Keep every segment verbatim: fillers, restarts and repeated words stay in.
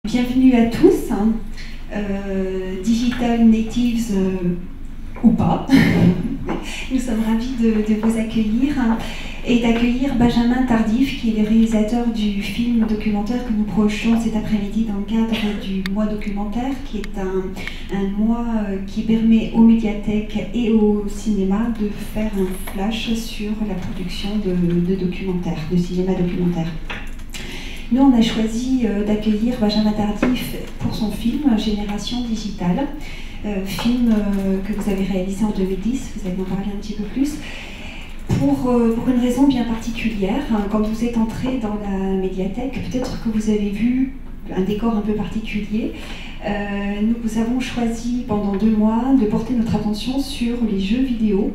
Bienvenue à tous, hein. euh, Digital Natives euh, ou pas. Nous sommes ravis de, de vous accueillir hein, et d'accueillir Benjamin Tardif, qui est le réalisateur du film documentaire que nous projetons cet après-midi dans le cadre du mois documentaire, qui est un, un mois qui permet aux médiathèques et au cinéma de faire un flash sur la production de, de documentaires, de cinéma documentaire. Nous, on a choisi euh, d'accueillir Benjamin Tardif pour son film Génération Digitale, euh, film euh, que vous avez réalisé en deux mille dix, vous allez en parler un petit peu plus, pour, euh, pour une raison bien particulière. Quand vous êtes entré dans la médiathèque, peut-être que vous avez vu un décor un peu particulier. Euh, nous vous avons choisi pendant deux mois de porter notre attention sur les jeux vidéo.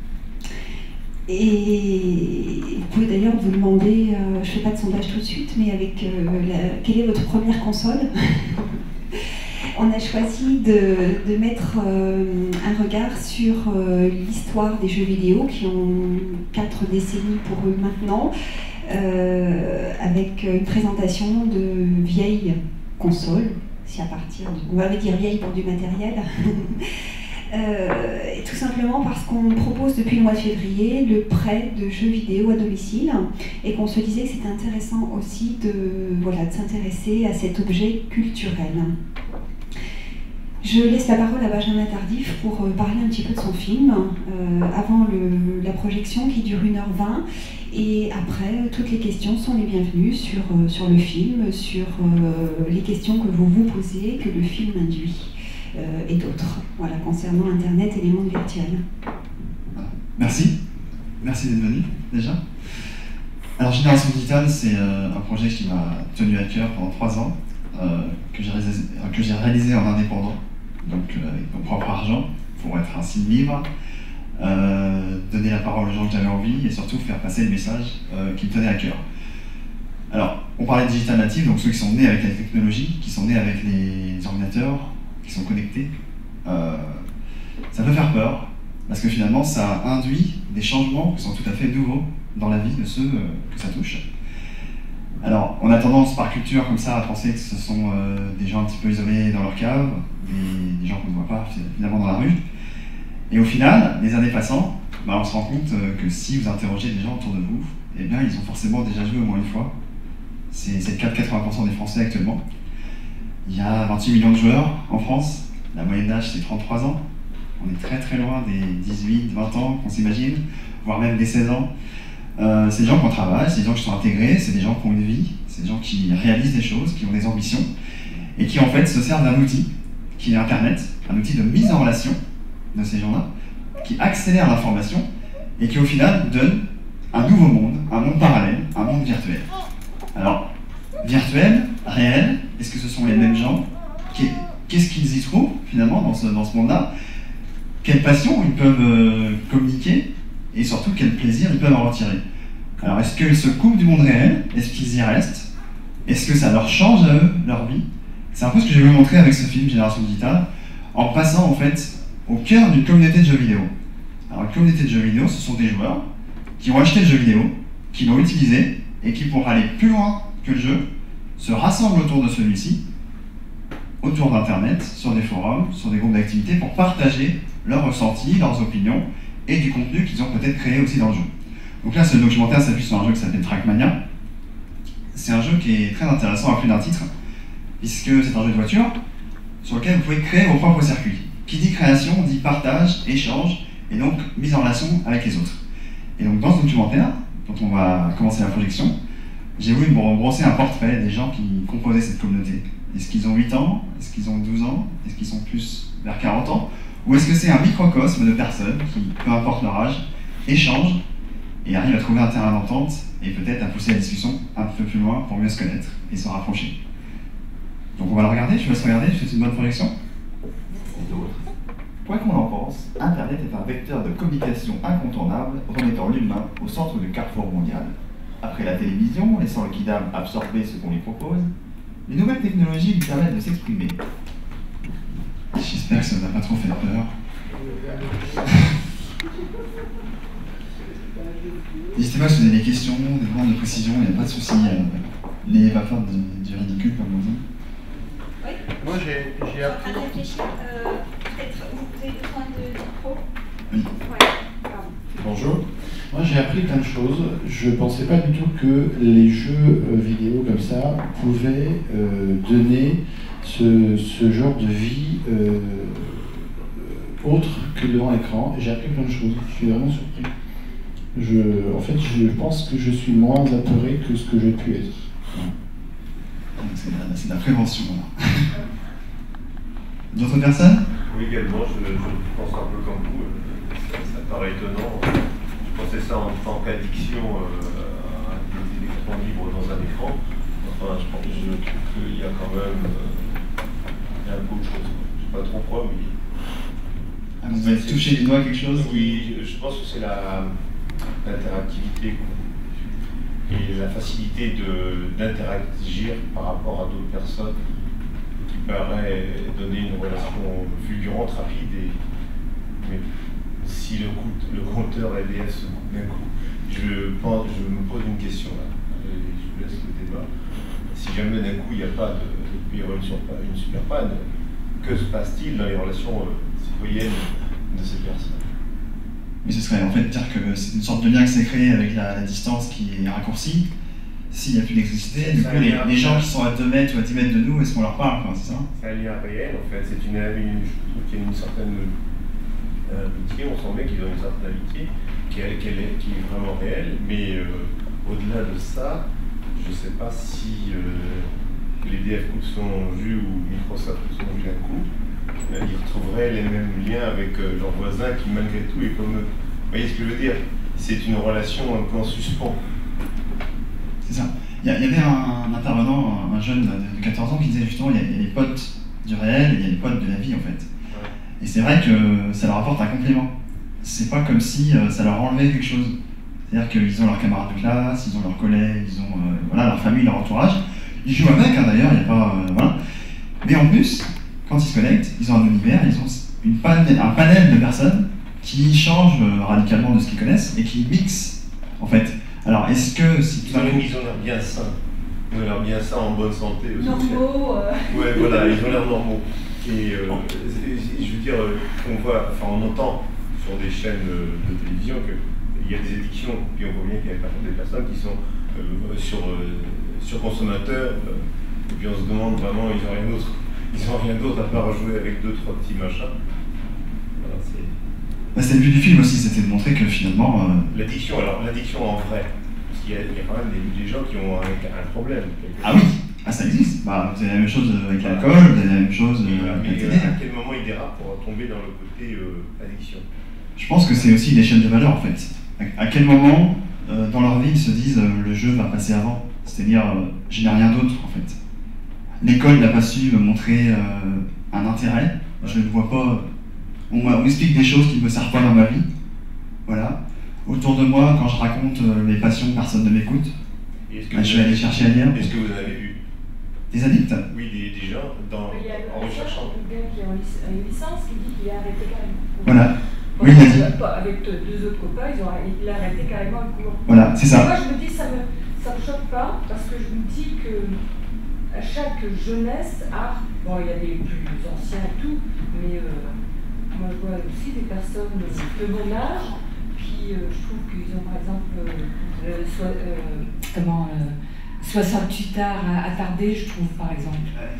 Et vous pouvez d'ailleurs vous demander, euh, je ne fais pas de sondage tout de suite, mais avec euh, la, quelle est votre première console? On a choisi de, de mettre euh, un regard sur euh, l'histoire des jeux vidéo qui ont quatre décennies pour eux maintenant, euh, avec une présentation de vieilles consoles, si à partir de, on va dire vieilles pour du matériel. Euh, et tout simplement parce qu'on propose depuis le mois de février le prêt de jeux vidéo à domicile et qu'on se disait que c'était intéressant aussi de, voilà, de s'intéresser à cet objet culturel. Je laisse la parole à Benjamin Tardif pour parler un petit peu de son film euh, avant le, la projection qui dure une heure vingt, et après toutes les questions sont les bienvenues sur, euh, sur le film, sur euh, les questions que vous vous posez, que le film induit. Euh, et d'autres, voilà, concernant Internet et les mondes virtuels. Merci, merci d'être venu déjà. Alors Génération Digitale, c'est euh, un projet qui m'a tenu à cœur pendant trois ans, euh, que j'ai réalisé, euh, réalisé en indépendant, donc euh, avec mon propre argent, pour être ainsi libre, euh, donner la parole aux gens que j'avais envie et surtout faire passer le message euh, qui me tenait à cœur. Alors, on parlait de digital native, donc ceux qui sont nés avec la technologie, qui sont nés avec les ordinateurs, qui sont connectés, euh, ça peut faire peur, parce que finalement ça induit des changements qui sont tout à fait nouveaux dans la vie de ceux euh, que ça touche. Alors, on a tendance par culture comme ça à penser que ce sont euh, des gens un petit peu isolés dans leur cave, des, des gens qu'on ne voit pas finalement dans la rue. Et au final, les années passant, bah, on se rend compte euh, que si vous interrogez des gens autour de vous, eh bien ils ont forcément déjà joué au moins une fois. C'est le cas de quatre-vingts pour cent des Français actuellement. Il y a vingt-huit millions de joueurs en France, la moyenne d'âge c'est trente-trois ans. On est très très loin des dix-huit, vingt ans qu'on s'imagine, voire même des seize ans. Euh, c'est des gens qui ont travail, c'est des gens qui sont intégrés, c'est des gens qui ont une vie, c'est des gens qui réalisent des choses, qui ont des ambitions, et qui en fait se servent d'un outil, qui est Internet, un outil de mise en relation de ces gens-là, qui accélère l'information, et qui au final donne un nouveau monde, un monde parallèle, un monde virtuel. Alors, virtuel, réel, est-ce que ce sont les mêmes gens? Qu'est-ce qu'ils y trouvent finalement dans ce, dans ce monde-là? Quelle passion ils peuvent euh, communiquer et surtout quel plaisir ils peuvent en retirer? Alors est-ce qu'ils se coupent du monde réel? Est-ce qu'ils y restent? Est-ce que ça leur change à eux, leur vie? C'est un peu ce que j'ai voulu montrer avec ce film Génération Digitale, en passant en fait au cœur d'une communauté de jeux vidéo. Alors une communauté de jeux vidéo, ce sont des joueurs qui ont acheté le jeu vidéo, qui l'ont utilisé et qui, pour aller plus loin que le jeu, se rassemblent autour de celui-ci, autour d'Internet, sur des forums, sur des groupes d'activités, pour partager leurs ressentis, leurs opinions et du contenu qu'ils ont peut-être créé aussi dans le jeu. Donc là, ce documentaire s'appuie sur un jeu qui s'appelle Trackmania. C'est un jeu qui est très intéressant à plus d'un titre, puisque c'est un jeu de voiture sur lequel vous pouvez créer vos propres circuits. Qui dit création dit partage, échange et donc mise en relation avec les autres. Et donc dans ce documentaire, dont on va commencer la projection, j'ai voulu brosser un portrait des gens qui composaient cette communauté. Est-ce qu'ils ont huit ans? Est-ce qu'ils ont douze ans? Est-ce qu'ils sont plus vers quarante ans? Ou est-ce que c'est un microcosme de personnes qui, peu importe leur âge, échangent et arrivent à trouver un terrain d'entente et peut-être à pousser la discussion un peu plus loin pour mieux se connaître et se rapprocher? Donc on va le regarder, je vous laisse regarder, je fais une bonne projection. Quoi qu'on en pense, Internet est un vecteur de communication incontournable remettant l'humain au centre du carrefour mondial. Après la télévision, laissant le kidam absorber ce qu'on lui propose, les nouvelles technologies lui permettent de s'exprimer. J'espère que ça ne va pas trop faire peur. N'hésitez pas à se donner des questions, des demandes de précision, il n'y a pas de souci. N'ayez pas peur du ridicule, comme on dit. Oui. Moi, j'ai Je suis en appris. train de réfléchir. Euh, Peut-être vous avez besoin de micro. Oui. Ouais. Pardon. Bonjour. Moi, j'ai appris plein de choses. Je ne pensais pas du tout que les jeux euh, vidéo comme ça pouvaient euh, donner ce, ce genre de vie euh, autre que devant l'écran. J'ai appris plein de choses. Je suis vraiment surpris. Je, en fait, je pense que je suis moins apeuré que ce que j'ai pu être. C'est de, la- c'est de la prévention. Là. D'autres personnes? Oui, également, je, je pense un peu comme vous, euh, ça, ça paraît étonnant. Je pensais ça en tant qu'addiction euh, à des électrons libres dans un écran. Enfin, je, pense, je trouve qu'il y a quand même euh, il y a beaucoup de choses. Je ne sais pas trop quoi, mais... Ah, vous avez touché du doigt quelque chose? Oui, je pense que c'est la, l'interactivité quoi. Et la facilité de, d'interagir par rapport à d'autres personnes qui paraît donner une relation fulgurante, rapide. Et, mais si le, coup, le compteur L D S se coupe d'un coup, je, pense, je me pose une question là. Je, je vous laisse le débat. Si jamais d'un coup il n'y a pas de, de, de une, une super panne, que se passe-t-il dans les relations euh, citoyennes de ces personnes? Mais ce serait en fait dire que c'est une sorte de lien qui s'est créé avec la, la distance qui est raccourcie. S'il n'y a plus d'électricité, du coup, les, les gens qui sont à deux mètres ou à dix mètres de nous, est-ce qu'on leur parle, quoi, c'est ça? C'est un lien réel en fait, c'est une, une, je trouve qu'il y a une certaine euh, amitié, on sent bien qu'ils ont une certaine amitié qui est, qui est, qui est vraiment réelle, mais euh, au-delà de ça, je ne sais pas si euh, les D F coupent son jus ou Microsoft coupe son jus d'un coup, euh, ils retrouveraient les mêmes liens avec euh, leurs voisins qui malgré tout est comme eux. Vous voyez ce que je veux dire? C'est une relation un peu en suspens. C'est ça. Il y, a, il y avait un, un intervenant, un jeune de quatorze ans, qui disait justement il y, a, il y a les potes du réel et il y a les potes de la vie en fait. Ouais. Et c'est vrai que ça leur apporte un complément. C'est pas comme si euh, ça leur enlevait quelque chose. C'est-à-dire qu'ils ont leurs camarades de classe, ils ont leurs collègues, ils ont euh, voilà, leur famille, leur entourage. Ils jouent avec hein, d'ailleurs, il n'y a pas. Euh, voilà. Mais en plus, quand ils se connectent, ils ont un univers, ils ont une pan un panel de personnes qui changent euh, radicalement de ce qu'ils connaissent et qui mixent en fait. Alors, est-ce que si Ils ont, ils ont l'air bien sains. Ils ont l'air bien sains en bonne santé aussi. Normaux. Euh... Ouais, voilà, ils ont l'air normaux. Et euh, je veux dire, on voit, enfin, on entend sur des chaînes de télévision qu'il y a des addictions, puis on voit bien qu'il y a des personnes qui sont euh, sur, euh, sur consommateurs, euh, et puis on se demande vraiment, ils n'ont rien d'autre. Ils n'ont rien d'autre à part jouer avec deux, trois petits machins. Voilà, c'est. Bah, c'était le but du film aussi, c'était de montrer que finalement. Euh... L'addiction, alors l'addiction en vrai, parce qu'il y, y a quand même des, des gens qui ont un, un problème. Ah oui, ah, ça existe. Bah, vous avez la même chose avec l'alcool, vous avez la même chose euh, avec la télé. À quel moment il dérape pour tomber dans le côté euh, addiction? Je pense que c'est aussi l'échelle de valeur en fait. À, à quel moment euh, dans leur vie ils se disent euh, le jeu va passer avant, c'est-à-dire euh, je n'ai rien d'autre en fait. L'école n'a pas su me montrer euh, un intérêt, je ne vois pas. On m'explique des choses qui ne me servent pas dans ma vie. Voilà. Autour de moi, quand je raconte euh, mes passions, personne ne m'écoute. Bah, je vais aller chercher ailleurs. Est-ce que vous en avez vu? Des addicts? Oui, des, des gens dans, il y a en recherchant. un gars qui a une licence qui dit qu'il a arrêté carrément. Voilà. Bon, Oui, il a dit. avec deux autres copains, ils ont, il a arrêté carrément le cours. Voilà, c'est ça. Moi, je me dis, ça me, ça me choque pas, parce que je me dis que à chaque jeunesse, ah, bon, il y a des plus anciens et tout, mais euh, moi, je vois aussi des personnes de mon âge, qui, euh, je trouve qu'ils ont, par exemple, euh, euh, soit, euh, comment, euh, soixante-huit heures attardées, je trouve, par exemple.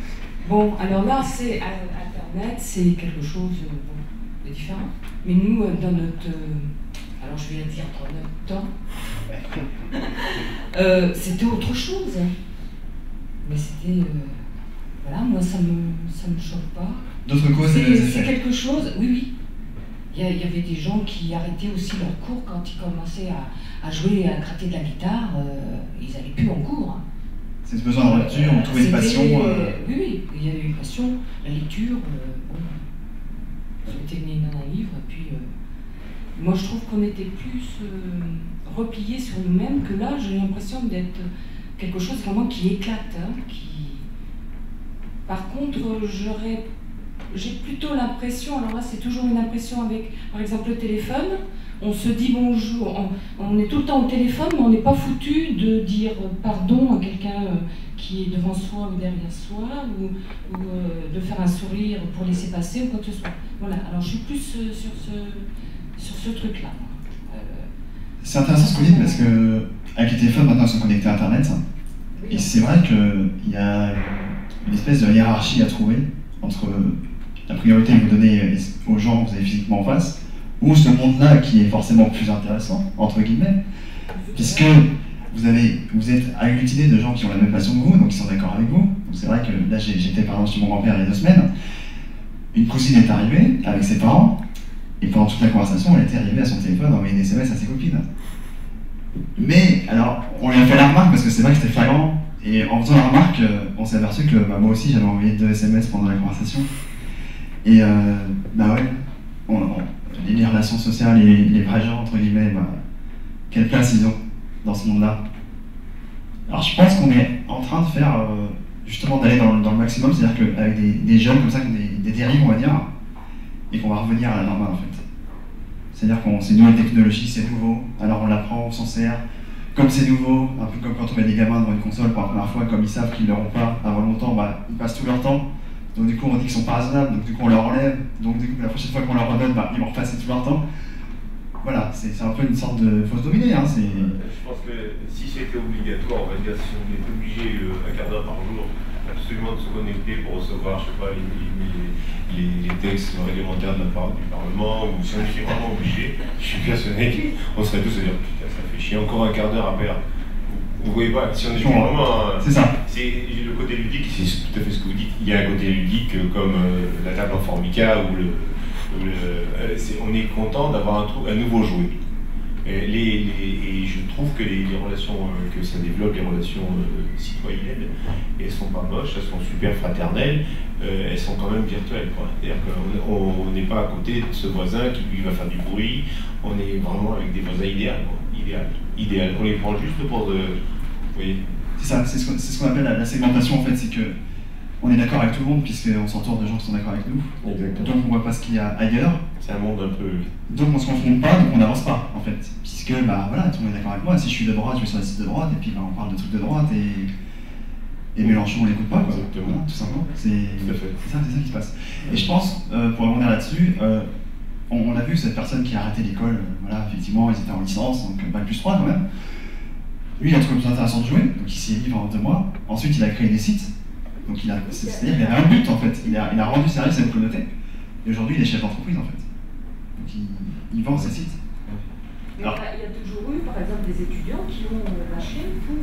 Bon, alors là, c'est Internet, c'est quelque chose euh, bon, de différent. Mais nous, euh, dans notre, euh, alors je vais dire dans notre temps, euh, c'était autre chose. Mais c'était, euh, voilà, moi ça me, ça me choque pas. D'autres causes, c'est, c'est c'est quelque chose, oui, oui. Il y, a, il y avait des gens qui arrêtaient aussi leur cours quand ils commençaient à, à jouer et à gratter de la guitare, euh, ils n'allaient plus en cours. Hein. C'est ce besoin de rupture, on trouvait une passion. Euh... Oui, oui, il y avait une passion, la lecture, euh, bon, j'étais née dans un livre, et puis euh, moi je trouve qu'on était plus euh, repliés sur nous-mêmes, que là j'ai l'impression d'être quelque chose vraiment qui éclate, hein, qui... Par contre, j'aurais, j'ai plutôt l'impression, alors là c'est toujours une impression avec, par exemple, le téléphone, on se dit bonjour, on, on est tout le temps au téléphone, mais on n'est pas foutu de dire pardon à quelqu'un qui est devant soi ou derrière soi, ou, ou euh, de faire un sourire pour laisser passer ou quoi que ce soit. Voilà, alors je suis plus euh, sur ce, sur ce truc-là. Euh, c'est intéressant ce que vous dites parce que avec les téléphones maintenant ils sont connectés à Internet, et c'est vrai qu'il y a une espèce de hiérarchie à trouver entre la priorité que vous donnez aux gens que vous avez physiquement en face, ou ce monde-là qui est forcément plus intéressant, entre guillemets, puisque vous, avez, vous êtes agglutiné de gens qui ont la même passion que vous, donc qui sont d'accord avec vous. Donc c'est vrai que là j'étais par exemple chez mon grand-père il y a deux semaines, une cousine est arrivée avec ses parents, et pendant toute la conversation elle était arrivée à son téléphone à envoyer des S M S à ses copines. Mais alors on lui a fait la remarque parce que c'est vrai que c'était flagrant, et en faisant la remarque, on s'est aperçu que bah, moi aussi j'avais envoyé deux S M S pendant la conversation. Et euh, bah ouais, on, on, les relations sociales et les, les vrais gens, entre guillemets, bah, quelle place ils ont dans ce monde-là. Alors je pense qu'on est en train de faire, euh, justement, d'aller dans, dans le maximum, c'est-à-dire qu'avec des, des jeunes comme ça, qui ont des, des dérives, on va dire, et qu'on va revenir à la normale en fait. C'est-à-dire qu'on c'est une nouvelle technologie, c'est nouveau, alors on l'apprend, on s'en sert. Comme c'est nouveau, un peu comme quand on met des gamins devant une console pour la première fois, comme ils savent qu'ils ne l'auront pas avant longtemps, bah, ils passent tout leur temps. Donc du coup on dit qu'ils sont pas raisonnables, donc du coup on leur enlève, donc du coup la prochaine fois qu'on leur redonne, bah, ils vont repasser tout leur temps. Voilà, c'est un peu une sorte de fausse dominée. Hein, je pense que si c'était obligatoire, on va dire, si on était obligé euh, un quart d'heure par jour absolument de se connecter pour recevoir, je sais pas, les, les, les, les textes réglementaires de la part du Parlement, ou si on était vraiment obligé, je suis persuadé qu'on serait tous à dire putain ça fait chier, encore un quart d'heure à perdre. Vous voyez pas, si on est vraiment... C'est ça. C'est le côté ludique, c'est tout à fait ce que vous dites. Il y a un côté ludique comme euh, la table en formica, où, le, où le, euh, est, on est content d'avoir un, un nouveau jouet. Et, les, les, et je trouve que les, les relations euh, que ça développe, les relations euh, citoyennes, elles sont pas moches, elles sont super fraternelles, euh, elles sont quand même virtuelles. C'est-à-dire qu'on n'est pas à côté de ce voisin qui lui va faire du bruit, on est vraiment avec des voisins idéaux. Idéal. Idéal. On les prend juste pour de... Vous voyez. C'est ça, c'est ce qu'on ce qu'on appelle la, la segmentation en fait, c'est que on est d'accord avec tout le monde puisqu'on s'entoure de gens qui sont d'accord avec nous. Exactement. Donc on voit pas ce qu'il y a ailleurs. C'est un monde un peu... Donc on se confronte pas, donc on n'avance pas en fait. Puisque bah voilà, tout le monde est d'accord avec moi, si je suis de droite, je vais sur la site de droite, et puis bah, on parle de trucs de droite, et, et Mélenchon on l'écoute pas quoi. Exactement. Voilà, tout simplement. C'est ça, c'est ça qui se passe. Et je pense, euh, pour revenir là-dessus, euh, on, on a vu cette personne qui a arrêté l'école, euh, voilà, effectivement, ils étaient en licence, donc bac plus trois quand même. Lui, il a trouvé plus intéressant de jouer, donc il s'y est mis pendant deux mois. Ensuite, il a créé des sites. Donc il a, c'est-à-dire qu'il avait un but en fait. Il a, il a rendu service à une communauté. Et aujourd'hui, il est chef d'entreprise en fait. Donc il, il vend ses sites. Mais alors, il y a toujours eu, par exemple, des étudiants qui ont lâché pour,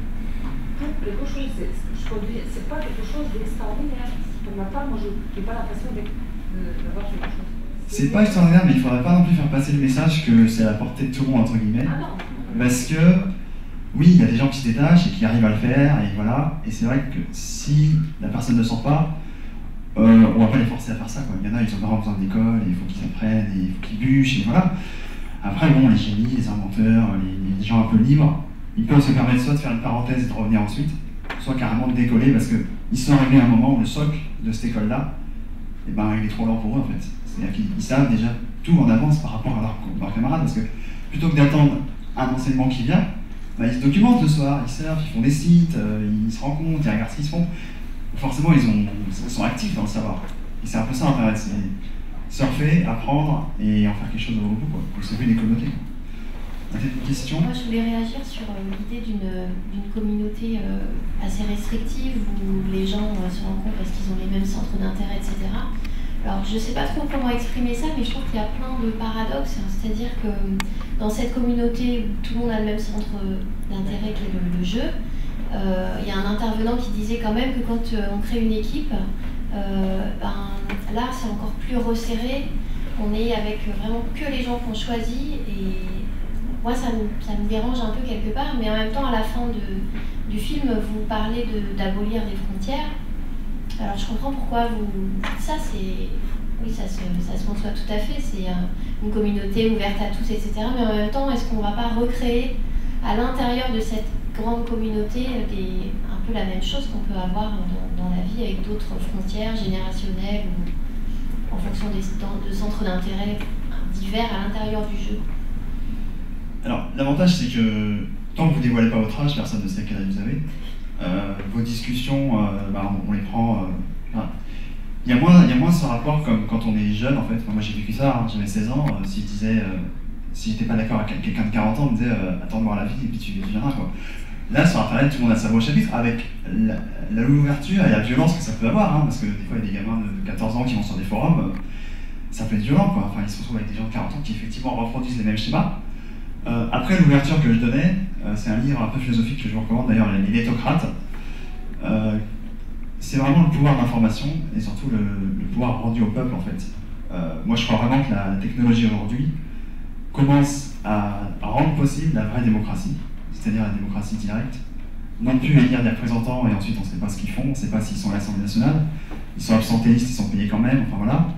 pour quelque chose. C'est pas quelque chose d'extraordinaire. Pour ma part, moi, je n'ai pas l'impression d'avoir quelque chose. C'est pas extraordinaire, mais il faudrait pas non plus faire passer le message que c'est à la portée de tout le monde entre guillemets. Ah non. Parce que oui, il y a des gens qui se détachent et qui arrivent à le faire, et voilà. Et c'est vrai que si la personne ne sent pas, euh, on va pas les forcer à faire ça, quoi. Il y en a, ils ont vraiment besoin d'école, et il faut qu'ils apprennent, et il faut qu'ils bûchent, et voilà. Après, bon, les génies, les inventeurs, les, les gens un peu libres, ils peuvent se permettre soit de faire une parenthèse et de revenir ensuite, soit carrément de décoller, parce qu'ils sont arrivés à un moment où le socle de cette école-là, eh ben, il est trop lent pour eux, en fait. C'est-à-dire qu'ils savent déjà tout en avance par rapport à leurs leur camarades, parce que plutôt que d'attendre un enseignement qui vient, bah, ils se documentent le soir, ils surfent, ils font des sites, euh, ils se rencontrent, ils regardent ce qu'ils se font. Forcément, ils, ont, ils sont actifs dans le savoir. Et c'est un peu ça Internet, c'est surfer, apprendre et en faire quelque chose au bout, quoi, pour sauver les communautés. Vous avez une question ? Moi, je voulais réagir sur euh, l'idée d'une communauté euh, assez restrictive où les gens euh, se rencontrent parce qu'ils ont les mêmes centres d'intérêt, et cetera. Alors, je ne sais pas trop comment exprimer ça, mais je trouve qu'il y a plein de paradoxes. C'est-à-dire que dans cette communauté où tout le monde a le même centre d'intérêt qui est le, le jeu, euh, il y a un intervenant qui disait quand même que quand euh, on crée une équipe, euh, ben, là, c'est encore plus resserré. On est avec vraiment que les gens qu'on choisit. Et moi, ça me, ça me dérange un peu quelque part. Mais en même temps, à la fin de, du film, vous parlez d'abolir les frontières. Alors je comprends pourquoi vous dites ça, c'est... Oui, ça se, ça se conçoit tout à fait, c'est une communauté ouverte à tous, et cetera. Mais en même temps, est-ce qu'on ne va pas recréer à l'intérieur de cette grande communauté des, un peu la même chose qu'on peut avoir dans, dans la vie avec d'autres frontières générationnelles ou en fonction des, de centres d'intérêt divers à l'intérieur du jeu? Alors, l'avantage, c'est que tant que vous ne dévoilez pas votre âge, personne ne sait quel âge vous avez. Euh, vos discussions, euh, bah, on, on les prend... Euh, voilà. Il y a moins, il y a moins ce rapport comme quand on est jeune, en fait. Enfin, moi, j'ai vécu ça, hein, j'avais seize ans. Euh, si je disais... Euh, si j'étais pas d'accord avec quelqu'un de quarante ans, on me disait euh, attends de voir la vie et puis tu, tu viendras, quoi. Là, sur Internet, tout le monde a sa voix au chapitre, avec l'ouverture et la violence que ça peut avoir, hein, parce que des fois, il y a des gamins de quatorze ans qui vont sur des forums, euh, ça peut être violent, quoi. Enfin, ils se retrouvent avec des gens de quarante ans qui, effectivement, reproduisent les mêmes schémas. Euh, après, l'ouverture que je donnais, euh, c'est un livre un peu philosophique que je vous recommande, d'ailleurs, Les Nétocrates. Euh, c'est vraiment le pouvoir d'information et surtout le, le pouvoir rendu au peuple, en fait. Euh, moi, je crois vraiment que la technologie aujourd'hui commence à, à rendre possible la vraie démocratie, c'est-à-dire la démocratie directe. Non plus élire des représentants et ensuite on ne sait pas ce qu'ils font, on ne sait pas s'ils sont à l'Assemblée nationale, ils sont absentéistes, ils sont payés quand même, enfin voilà.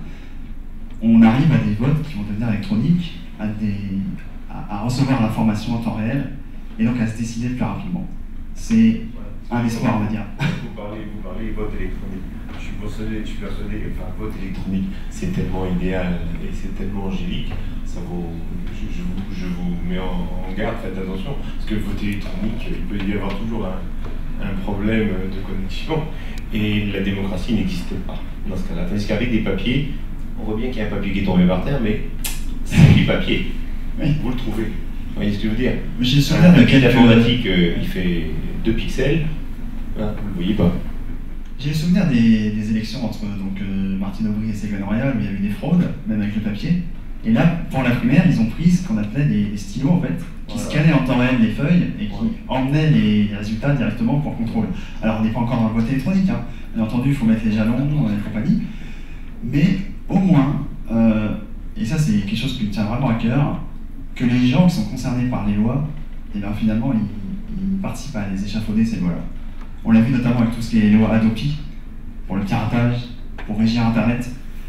On arrive à des votes qui vont devenir électroniques, à, des, à, à recevoir l'information en temps réel et donc à se décider plus rapidement. C'est un espoir, on va dire. Vous parlez, vous parlez vote électronique. Je suis persuadé, je suis persuadé que enfin, vote électronique, c'est tellement idéal et c'est tellement angélique. Ça vaut, je, je, vous, je vous mets en, en garde, faites attention, parce que le vote électronique, il peut y avoir toujours un, un problème de connexion, et la démocratie n'existe pas dans ce cas-là. Tandis qu'avec des papiers, on voit bien qu'il y a un papier qui est tombé par terre, mais c'est du papier. Oui. Vous le trouvez. Vous voyez ce que je veux dire? J'ai le souvenir de quelques... informatique, euh, il fait deux pixels, hein, vous ne le voyez pas. J'ai le souvenir des, des élections entre donc, euh, Martine Aubry et Ségolène Royal, où il y avait des fraudes, même avec le papier. Et là, pour la primaire, ils ont pris ce qu'on appelait des, des stylos, en fait, qui voilà. scannaient en temps réel les feuilles et qui ouais. emmenaient les résultats directement pour contrôle. Alors, on n'est pas encore dans le vote électronique, hein. Bien entendu, il faut mettre les jalons et compagnie. Mais au moins, euh, et ça c'est quelque chose qui me tient vraiment à cœur, que les gens qui sont concernés par les lois, et bien finalement, ils, ils participent à les échafauder, ces lois-là. On l'a vu notamment avec tout ce qui est les lois Hadopi, pour le piratage, pour régir Internet.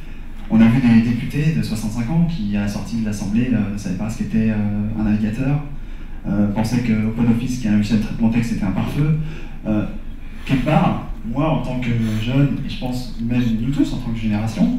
On a vu des députés de soixante-cinq ans qui, à la sortie de l'Assemblée, euh, ne savaient pas ce qu'était euh, un navigateur, euh, pensaient que OpenOffice, qui est un logiciel de traitement de texte, était un pare-feu. Euh, quelque part, moi, en tant que jeune, et je pense même nous tous, en tant que génération,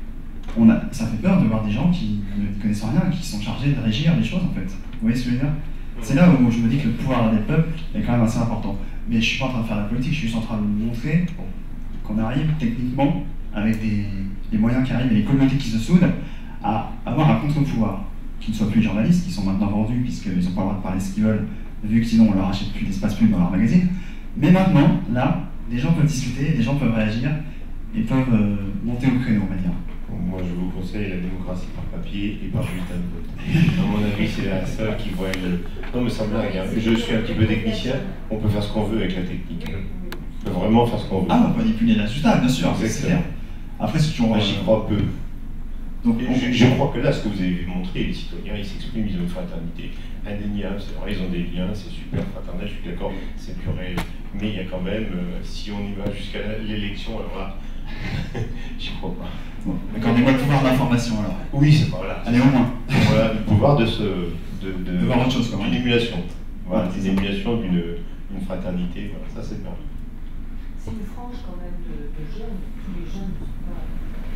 on a, ça fait peur de voir des gens qui ne connaissent rien, qui sont chargés de régir les choses, en fait. Vous voyez ce que je veux dire? C'est là où je me dis que le pouvoir des peuples est quand même assez important. Mais je ne suis pas en train de faire la politique, je suis juste en train de vous montrer qu'on arrive techniquement, avec des, des moyens qui arrivent et les communautés qui se soudent, à avoir un contre-pouvoir, qui ne soient plus les journalistes, qui sont maintenant vendus puisqu'ils n'ont pas le droit de parler ce qu'ils veulent, vu que sinon on leur achète plus d'espace pub dans leur magazine. Mais maintenant, là, des gens peuvent discuter, des gens peuvent réagir et peuvent euh, monter au créneau, on va dire. Moi, je vous conseille la démocratie par papier et par bulletin de vote. À mon avis, c'est la seule qui voit le... Non, mais ça me blague, hein. Je suis un petit peu technicien, on peut faire ce qu'on veut avec la technique. On peut vraiment faire ce qu'on veut. Ah, on peut manipuler la résultat, bien sûr, c'est clair. Après, c'est toujours... Moi, j'y crois peu. Donc, on... je, je crois que là, ce que vous avez montré, les citoyens, ils s'expriment, ils ont une fraternité indéniable, c'est vrai, ils ont des liens, c'est super fraternel, je suis d'accord, c'est plus réel. Mais il y a quand même, euh, si on y va jusqu'à l'élection, alors là, j'y crois pas. Bon, accordez-moi le pouvoir d'information alors. Oui, c'est pas là. Allez, au moins. Voilà, le pouvoir de ce. de, de, de voir autre chose, quand même. D'une émulation. Voilà, une émulation d'une une fraternité, voilà, ça c'est bien. C'est une frange quand même de, de jeunes, tous les jeunes ne sont pas.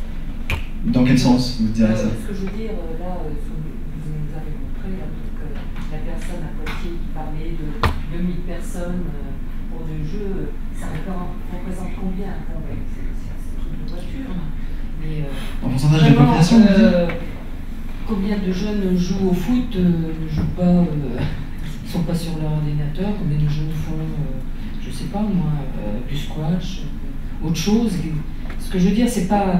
Dans quel sens vous direz euh, ça? Ce que je veux dire, là, vous nous avez montré, là, donc, euh, la personne à Poitiers qui parlait de deux mille personnes euh, pour deux jeux, ça représente combien? Bon, ouais, c'est un truc de voiture. Mais, euh, en pourcentage de la population, euh, combien de jeunes jouent au foot, euh, ne jouent pas, euh, ne sont pas sur leur ordinateur, combien de jeunes font, euh, je sais pas moi, euh, du squash, euh, autre chose. Ce que je veux dire, c'est pas...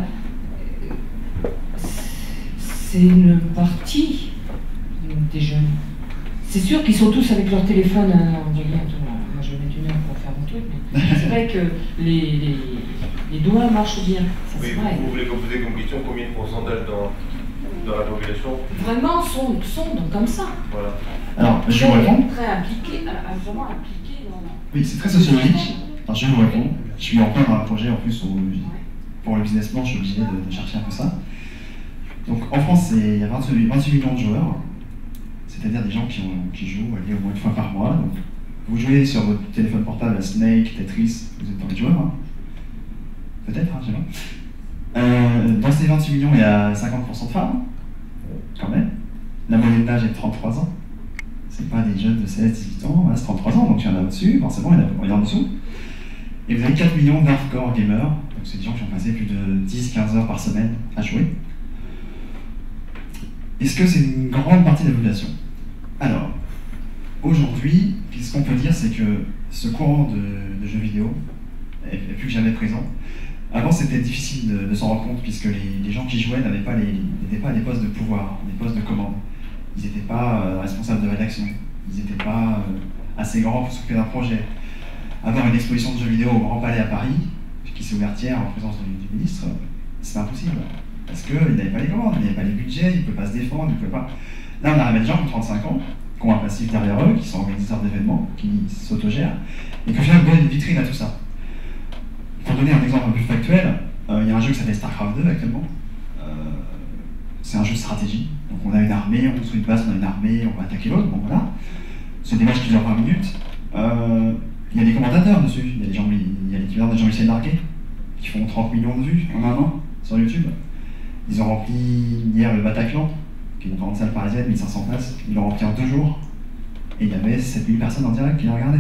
C'est une partie des jeunes. C'est sûr qu'ils sont tous avec leur téléphone, hein, on dit bien, moi je vais mettre une heure pour faire mon truc, mais c'est vrai que les, les, les doigts marchent bien. Ça, oui, vrai. Vous, vous voulez poser comme question combien de pourcentage dans, dans la population vraiment sont, sont donc comme ça. Voilà. Alors, je très, vais vous répondre. Très impliqué, vraiment impliqué dans... Oui, c'est très sociologique. Alors, je vais vous répondre. Je suis en plein dans un projet en plus où, pour le business plan, je suis obligé de, de chercher un peu ça. Donc en France, il y a vingt-huit millions de joueurs, c'est-à-dire des gens qui, ont, qui jouent allez, au moins une fois par mois. Donc, vous jouez sur votre téléphone portable à Snake, Tetris, vous êtes dans les joueurs, hein. Peut-être, hein, je sais pas. Euh, dans ces vingt-huit millions, il y a cinquante pour cent de femmes, quand même. La moyenne d'âge est de trente-trois ans. C'est pas des jeunes de seize, dix-huit ans, voilà, c'est trente-trois ans, donc il y en a au-dessus, forcément il y en a, il y en a en dessous. Et vous avez quatre millions d'hardcore gamers, donc c'est des gens qui ont passé plus de dix à quinze heures par semaine à jouer. Est-ce que c'est une grande partie de la population? Alors, aujourd'hui, ce qu'on peut dire, c'est que ce courant de, de jeux vidéo est, est plus que jamais présent. Avant, c'était difficile de, de s'en rendre compte, puisque les, les gens qui jouaient n'avaient pas les, n'étaient pas à des postes de pouvoir, des postes de commande. Ils n'étaient pas euh, responsables de rédaction, ils n'étaient pas euh, assez grands pour s'occuper d'un projet. Avoir une exposition de jeux vidéo au Grand Palais à Paris, qui s'est ouverte hier en présence du, du ministre, c'est impossible. Parce qu'ils n'avaient pas les commandes, ils n'avaient pas les budgets, ils ne pouvaient pas se défendre, ils ne pouvaient pas... Là, on arrive à des gens qui ont trente-cinq ans, qui ont un passif derrière eux, qui sont organisateurs d'événements, qui s'autogèrent, et qui au final donnent une vitrine à tout ça. Pour donner un exemple un peu plus factuel, euh, il y a un jeu qui s'appelle StarCraft deux actuellement. Euh, c'est un jeu de stratégie. Donc on a une armée, on construit une base, on a une armée, on va attaquer l'autre, bon voilà. C'est des matchs qui durent vingt minutes. Euh, il y a des commentateurs dessus, il y a, des gens, il y a l'équivalent de Jean-Michel Larquet, qui font trente millions de vues en un an sur YouTube. Ils ont rempli hier le Bataclan, qui est une grande salle parisienne, mille cinq cents places. Ils l'ont rempli en deux jours. Et il y avait sept mille personnes en direct qui l'ont regardé.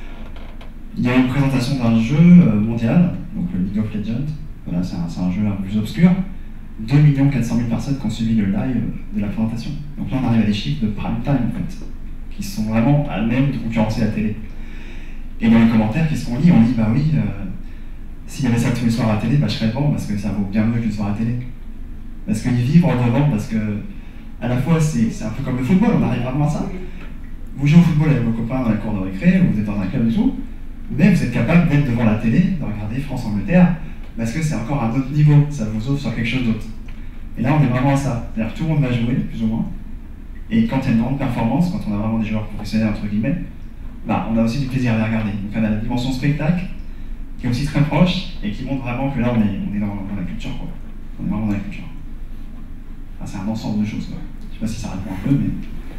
Il y a une présentation d'un jeu mondial, donc le League of Legends. Voilà, c'est un, un jeu un peu plus obscur. deux millions quatre cent mille personnes qui ont suivi le live de la présentation. Donc là, on arrive à des chiffres de prime time, en fait, qui sont vraiment à même de concurrencer la télé. Et dans les commentaires, qu'est-ce qu'on lit? On lit, bah oui, euh, s'il y avait ça tous les soirs à la télé, bah je serais devant, parce que ça vaut bien mieux qu'une soirée à télé. Parce qu'ils vivent en devant, parce que, à la fois, c'est un peu comme le football, on arrive vraiment à ça. Vous jouez au football avec vos copains dans la cour de récré, vous êtes dans un club et tout, mais vous êtes capable d'être devant la télé, de regarder France-Angleterre, parce que c'est encore un autre niveau, ça vous ouvre sur quelque chose d'autre. Et là, on est vraiment à ça. C'est-à-dire que tout le monde va jouer, plus ou moins. Et quand il y a une grande performance, quand on a vraiment des joueurs professionnels, entre guillemets, bah, on a aussi du plaisir à les regarder. Donc on a la dimension spectacle, qui est aussi très proche, et qui montre vraiment que là, on est, on est dans, dans la culture, quoi. On est vraiment dans la culture. Enfin, c'est un ensemble de choses, quoi. Je sais pas si ça répond un peu, mais...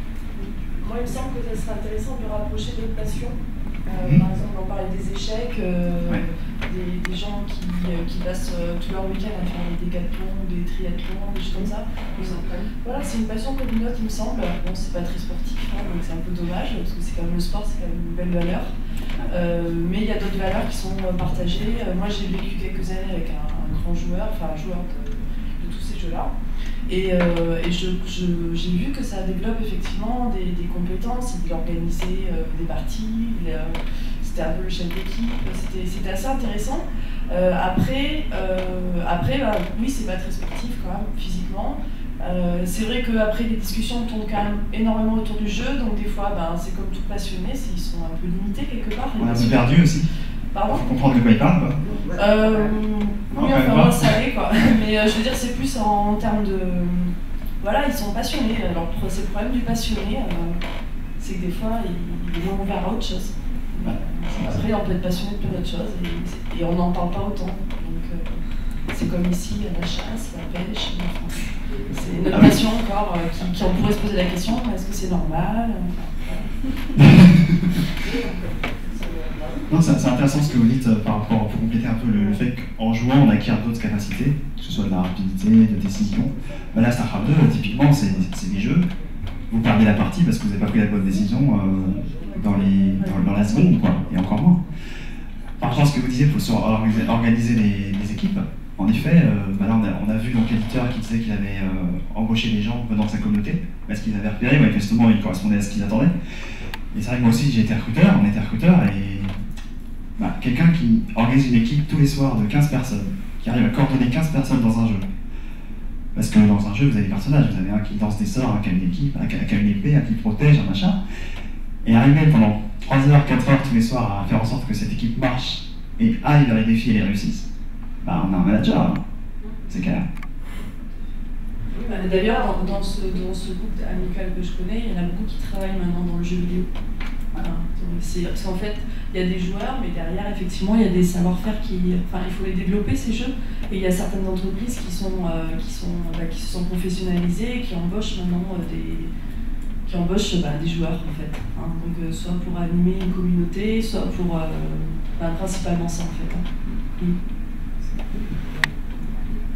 Moi, il me semble que ça serait intéressant de rapprocher d'autres passions. Euh, Mmh. Par exemple, on parlait des échecs, euh, Ouais. des, des gens qui, euh, qui passent euh, tout leur week-end à faire des décathlons, des triathlons, des choses comme ça. Voilà, c'est une passion comme une autre, il me semble. Bon, c'est pas très sportif, hein, donc c'est un peu dommage, parce que c'est quand même le sport, c'est quand même une belle valeur. Euh, mais il y a d'autres valeurs qui sont partagées. Euh, moi, j'ai vécu quelques années avec un, un grand joueur, enfin un joueur de, de tous ces jeux-là. Et, euh, et je, je, j'ai vu que ça développe effectivement des, des compétences, il organisait euh, des parties, il, euh, c'était un peu le chef d'équipe, c'était, c'était assez intéressant. Euh, après, euh, après bah, oui, c'est pas très sportif quand même, physiquement. Euh, c'est vrai qu'après, les discussions tournent quand même énormément autour du jeu, donc des fois, bah, c'est comme tout passionné, c'est, ils sont un peu limités quelque part. On a un peu perdu aussi. Pardon? Faut comprendre de quoi il parle, quoi. Euh, Non, oui, quand même enfin, pas. moi, ça allait, quoi. Mais euh, je veux dire, c'est plus en, en termes de... Voilà, ils sont passionnés. Alors, c'est le problème du passionné, euh, c'est que des fois, ils, ils vont vers autre chose. Ouais. Après, on peut être passionné de plein d'autres choses et, et on n'en parle pas autant. Donc, euh, c'est comme ici, la chasse, la pêche. Enfin, c'est une autre Ah oui. passion encore euh, qui, qui on pourrait se poser la question, est-ce que c'est normal? Enfin, Non, c'est c'est intéressant ce que vous dites euh, par rapport, pour compléter un peu le, le fait qu'en jouant, on acquiert d'autres capacités, que ce soit de la rapidité, de décision. Ben là, StarCraft deux, typiquement, c'est c'est des jeux. Vous perdez la partie parce que vous n'avez pas pris la bonne décision euh, dans, les, dans, dans la seconde, quoi, et encore moins. Par rapport à ce que vous disiez, il faut se organiser, organiser les, les équipes. En effet, euh, ben là, on, a, on a vu donc l'éditeur qui disait qu'il avait euh, embauché des gens venant de sa communauté, parce qu'il avait repéré, manifestement, il correspondait à ce qu'ils attendaient. Et c'est vrai que moi aussi, j'ai été recruteur, on était recruteur, et bah, quelqu'un qui organise une équipe tous les soirs de quinze personnes, qui arrive à coordonner quinze personnes dans un jeu. Parce que dans un jeu, vous avez des personnages, vous avez un qui lance des sorts, un qui a une équipe, un qui a, qui a une épée, un qui protège, un machin. Et arriver pendant trois heures, quatre heures tous les soirs à faire en sorte que cette équipe marche et aille vers les défis et les réussisse, bah, on a un manager, hein. C'est clair. Bah, d'ailleurs, dans, dans, ce, dans ce groupe amical que je connais, il y en a beaucoup qui travaillent maintenant dans le jeu vidéo. Voilà. C'est, parce qu'en fait, il y a des joueurs, mais derrière, effectivement, il y a des savoir-faire qui... Enfin, il faut les développer, ces jeux. Et il y a certaines entreprises qui, sont, euh, qui, sont, bah, qui se sont professionnalisées, qui embauchent maintenant euh, des... qui embauchent bah, des joueurs, en fait. Hein. Donc, euh, soit pour animer une communauté, soit pour... Euh, bah, principalement ça, en fait. Hein. Mm.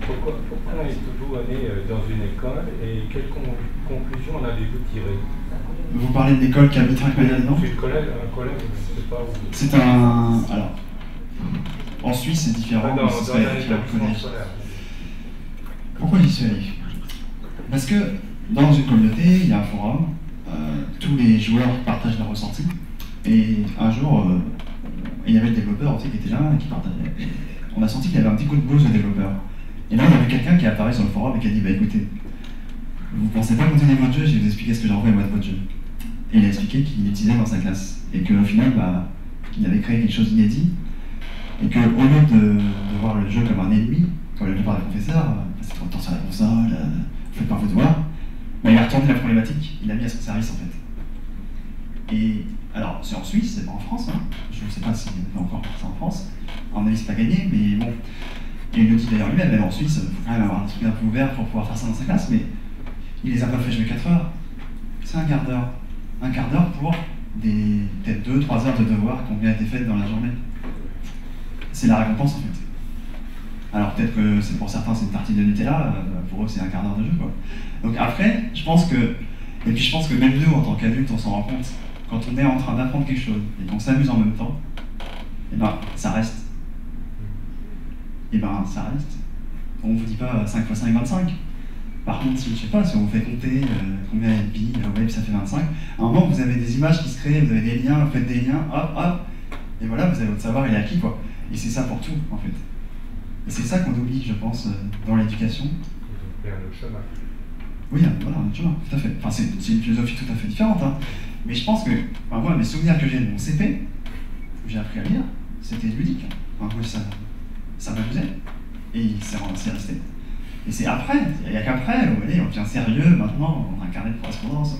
Pourquoi, pourquoi êtes-vous allé dans une école et quelles con conclusions en avez-vous tiré? Vous parlez de l'école qui habite un dedans? C'est le collège, un collège, je ne sais pas où. C'est un... Alors, en Suisse, c'est différent. Ah, dans, dans dans un établissement scolaire. Pourquoi j'y suis allé? Parce que dans une communauté, il y a un forum, euh, tous les joueurs partagent leurs ressentis, et un jour, euh, il y avait le développeur aussi qui était là, et qui partageait. Et on a senti qu'il y avait un petit coup de blues au développeur. Et là, il y avait quelqu'un qui est apparu sur le forum et qui a dit, bah écoutez, vous pensez pas continuer votre jeu, je vais vous expliquer ce que j'ai envoyé moi de votre jeu. Et il a expliqué qu'il l'utilisait dans sa classe, et qu'au final, bah, il avait créé quelque chose d'inédit, et qu'au lieu de, de voir le jeu comme un ennemi, comme la plupart des professeurs, euh, c'est trop de temps sur la console, euh, faites pas vos devoirs, bah, il a retourné la problématique, il l'a mis à son service en fait. Et alors, c'est en Suisse, c'est pas en France, hein. Je ne sais pas si on peut encore faire ça en France, à mon avis c'est pas gagné, mais bon. Et il le dit d'ailleurs lui-même, même en Suisse, il faut quand même avoir un truc un peu ouvert pour pouvoir faire ça dans sa classe, mais il les a pas fait jouer quatre heures, c'est un quart d'heure. Un quart d'heure pour des peut-être deux trois heures de devoirs qui ont bien été faites dans la journée. C'est la récompense en fait. Alors peut-être que c'est pour certains c'est une tartine de Nutella, pour eux c'est un quart d'heure de jeu quoi. Donc après, je pense que, et puis je pense que même nous en tant qu'adultes on s'en rend compte, quand on est en train d'apprendre quelque chose et qu'on s'amuse en même temps, et ben ça reste. Et ben ça reste. On vous dit pas cinq fois cinq, vingt-cinq. Par contre, si, je sais pas, si on vous fait compter euh, combien il y a de billes, euh, ouais, ça fait vingt-cinq, à un moment vous avez des images qui se créent, vous avez des liens, vous faites des liens, hop, hop, et voilà, vous avez votre savoir, il est acquis quoi. Et c'est ça pour tout en fait. Et c'est ça qu'on oublie, je pense, euh, dans l'éducation. Il y a un autre chemin. Oui, voilà, un autre chemin, tout à fait. Enfin, c'est une philosophie tout à fait différente, hein. Mais je pense que, enfin, moi, mes souvenirs que j'ai de mon C P, où j'ai appris à lire, c'était ludique. Enfin, moi, ça, ça m'amusait. Et c'est resté. Et c'est après, il n'y a qu'après, vous voyez, on devient sérieux, maintenant, on a un carnet de correspondance.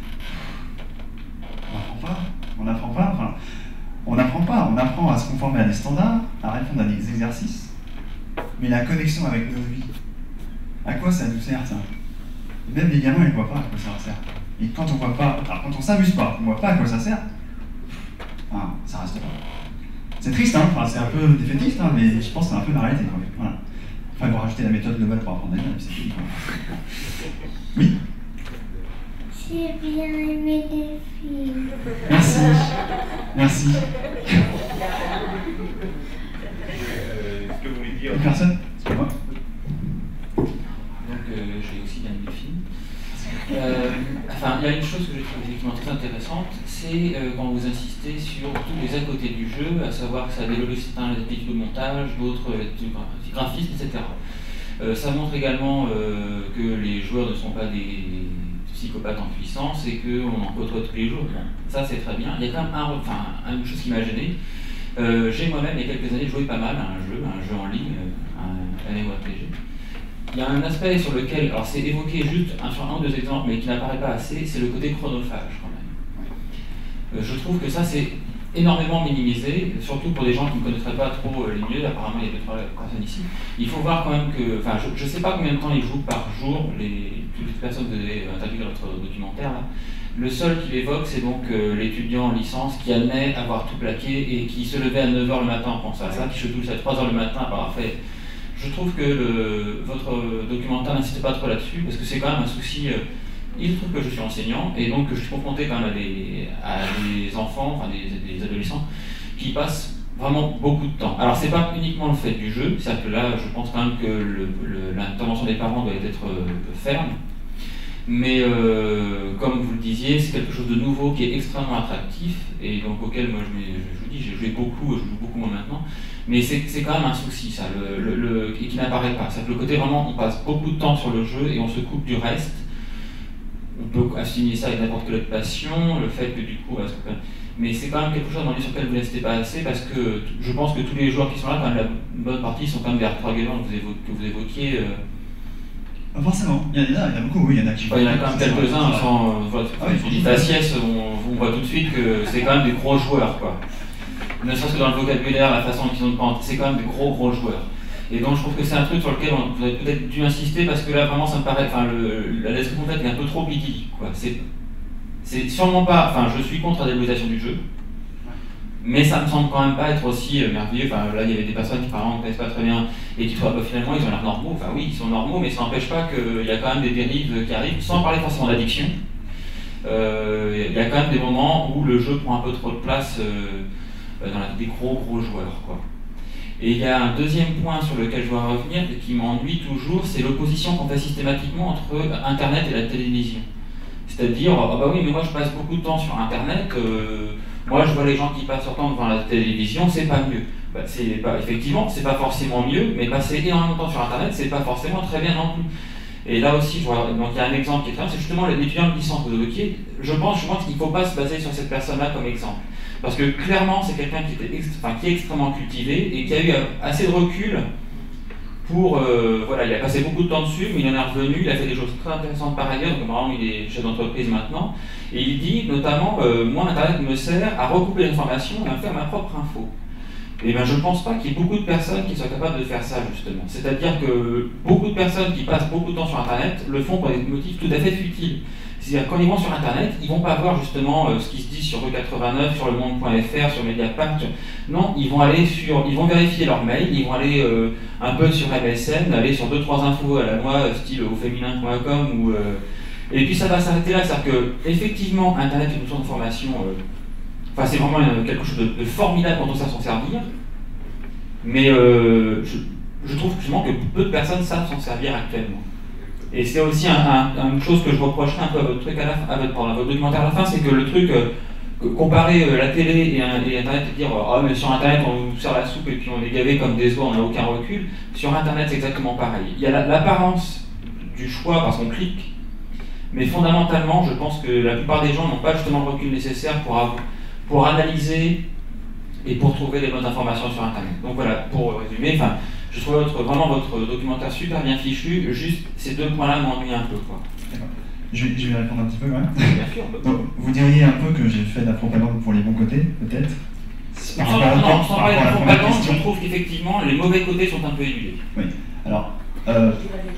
On n'apprend pas, on n'apprend pas, enfin, on n'apprend pas, on apprend à se conformer à des standards, à répondre à des exercices, mais la connexion avec nos vies, à quoi ça nous sert ça? Et même les gamins, ils ne voient pas à quoi ça leur sert. Et quand on voit pas, alors quand on s'amuse pas, on ne voit pas à quoi ça sert, enfin, ça reste pas. C'est triste, hein, enfin, c'est un peu défaitiste, hein, mais je pense que c'est un peu la réalité. Quoi. Voilà. Enfin, ils vont rajouter la méthode globale pour apprendre à lire, c'est fini. Oui? J'ai bien aimé les films. Merci. Merci. Euh, Est-ce que vous voulez dire... Une personne? C'est moi. Donc, euh, j'ai aussi bien aimé le film. Euh, enfin, il y a une chose que je trouve effectivement très intéressante, c'est euh, quand vous insistez sur tous les à côté du jeu, à savoir que ça développe certains aptitudes de montage, d'autres du graphisme, et cetera. Euh, ça montre également euh, que les joueurs ne sont pas des psychopathes en puissance et qu'on en côtoie tous les jours. Bon, ça c'est très bien. Il y a quand même un, enfin, une chose qui m'a gêné. Euh, J'ai moi-même, il y a quelques années, joué pas mal à un jeu, un jeu en ligne, un MMORPG. Il y a un aspect sur lequel, alors c'est évoqué juste un, sur un ou deux exemples, mais qui n'apparaît pas assez, c'est le côté chronophage quand même. Euh, je trouve que ça c'est énormément minimisé, surtout pour des gens qui ne connaîtraient pas trop les milieux, apparemment il y a deux trois personnes ici. Il faut voir quand même que, enfin je ne sais pas combien de temps ils jouent par jour, les, toutes les personnes que vous avez interviewées dans votre documentaire là. Le seul qui l'évoque, c'est donc euh, l'étudiant en licence qui admet avoir tout plaqué et qui se levait à neuf heures le matin en pensant à ça, qui se touche à trois heures le matin par avoir fait. Je trouve que le, votre documentaire n'insiste pas trop là-dessus, parce que c'est quand même un souci. Euh, il se trouve que je suis enseignant, et donc que je suis confronté quand même à des, à des enfants, enfin des, des adolescents, qui passent vraiment beaucoup de temps. Alors c'est pas uniquement le fait du jeu, c'est-à-dire que là, je pense quand même que l'intervention des parents doit être euh, ferme, mais euh, comme vous le disiez, c'est quelque chose de nouveau qui est extrêmement attractif, et donc auquel moi je, je vous dis, j'ai joué beaucoup, je joue beaucoup moins maintenant, mais c'est quand même un souci ça, le, le, le, et qui n'apparaît pas. C'est que le côté vraiment, on passe beaucoup de temps sur le jeu et on se coupe du reste. On peut assigner ça avec n'importe quelle autre passion, le fait que du coup, mais c'est quand même quelque chose sur lequel vous n'insistez pas assez, parce que je pense que tous les joueurs qui sont là, quand même la bonne partie sont quand même des R trois gamers que vous, évo que vous évoquiez. Euh... Pas forcément, il y, en a, il y en a beaucoup, oui, il y en a qui... Il y en a quand même quelques-uns, sans... Voilà, ah oui, vous dites Assies, on, on voit tout de suite que c'est quand même des gros joueurs, quoi. Ne serait-ce que dans le vocabulaire, la façon dont ils ont de penser, c'est quand même des gros gros joueurs. Et donc je trouve que c'est un truc sur lequel on, vous avez peut-être dû insister, parce que là vraiment ça me paraît, enfin le, la description complète est un peu trop idyllique, quoi. C'est sûrement pas, enfin je suis contre la démonétisation du jeu, Mais ça me semble quand même pas être aussi euh, merveilleux. Enfin, là, il y avait des personnes qui, par exemple, ne connaissent pas très bien et qui trouvent, bah, finalement, ils ont l'air normaux. Enfin, oui, ils sont normaux, mais ça n'empêche pas qu'il y a quand même des dérives qui arrivent, sans parler forcément d'addiction. Euh, il y a quand même des moments où le jeu prend un peu trop de place euh, dans la vie des gros, gros joueurs, quoi. Et il y a un deuxième point sur lequel je dois revenir et qui m'ennuie toujours, c'est l'opposition qu'on fait systématiquement entre Internet et la télévision. C'est-à-dire, ah bah oui, mais moi je passe beaucoup de temps sur Internet, euh, moi je vois les gens qui passent leur temps devant la télévision, c'est pas mieux. Bah, c'est pas, effectivement, c'est pas forcément mieux, mais passer énormément de temps sur Internet, c'est pas forcément très bien non plus. Et là aussi, je vois, donc il y a un exemple qui est très bien, c'est justement l'étudiant de licence de Wauquiez. Je pense, je pense qu'il ne faut pas se baser sur cette personne-là comme exemple. Parce que clairement, c'est quelqu'un qui, était ext- enfin, qui est extrêmement cultivé et qui a eu assez de recul pour. Euh, voilà, il a passé beaucoup de temps dessus, mais il en est revenu, il a fait des choses très intéressantes par ailleurs, donc vraiment il est chef d'entreprise maintenant. Et il dit notamment euh, moi, Internet me sert à recouper l'information et à faire ma propre info. Et bien, je ne pense pas qu'il y ait beaucoup de personnes qui soient capables de faire ça, justement. C'est-à-dire que beaucoup de personnes qui passent beaucoup de temps sur Internet le font pour des motifs tout à fait futiles. C'est-à-dire, quand ils vont sur Internet, ils ne vont pas voir justement euh, ce qui se dit sur E quatre-vingt-neuf, sur le monde point F R, sur Mediapart. Non, ils vont aller sur, ils vont vérifier leur mail, ils vont aller euh, un peu sur M S N, aller sur deux trois infos à la noix, style au féminin point com, ou, euh, et puis ça va s'arrêter là. C'est-à-dire que, effectivement, Internet est une source d'information. Euh, Enfin, c'est vraiment quelque chose de, de formidable quand on sait s'en servir, mais euh, je, je trouve justement que peu de personnes savent s'en servir actuellement. Et c'est aussi un, un, une chose que je reprocherais un peu à votre truc à la fin, à votre, pardon, à votre documentaire à la fin, c'est que le truc, euh, que comparer euh, la télé et, un, et Internet et dire ah oh, mais sur Internet on nous sert la soupe et puis on est gavé comme des oies, on n'a aucun recul. Sur Internet c'est exactement pareil. Il y a la, l'apparence du choix parce qu'on clique, mais fondamentalement je pense que la plupart des gens n'ont pas justement le recul nécessaire pour avoir pour analyser et pour trouver les bonnes informations sur Internet. Donc voilà, pour résumer, enfin, je trouve votre, vraiment votre documentaire super bien fichu, juste ces deux points-là m'ennuient un peu, quoi. Je vais, je vais répondre un petit peu, ouais. Bien sûr. Donc, vous diriez un peu que j'ai fait de la propagande pour les bons côtés, peut-être? Sans, non, non, sans parler de propagande, je trouve qu'effectivement, les mauvais côtés sont un peu éludés. Oui, alors... Euh,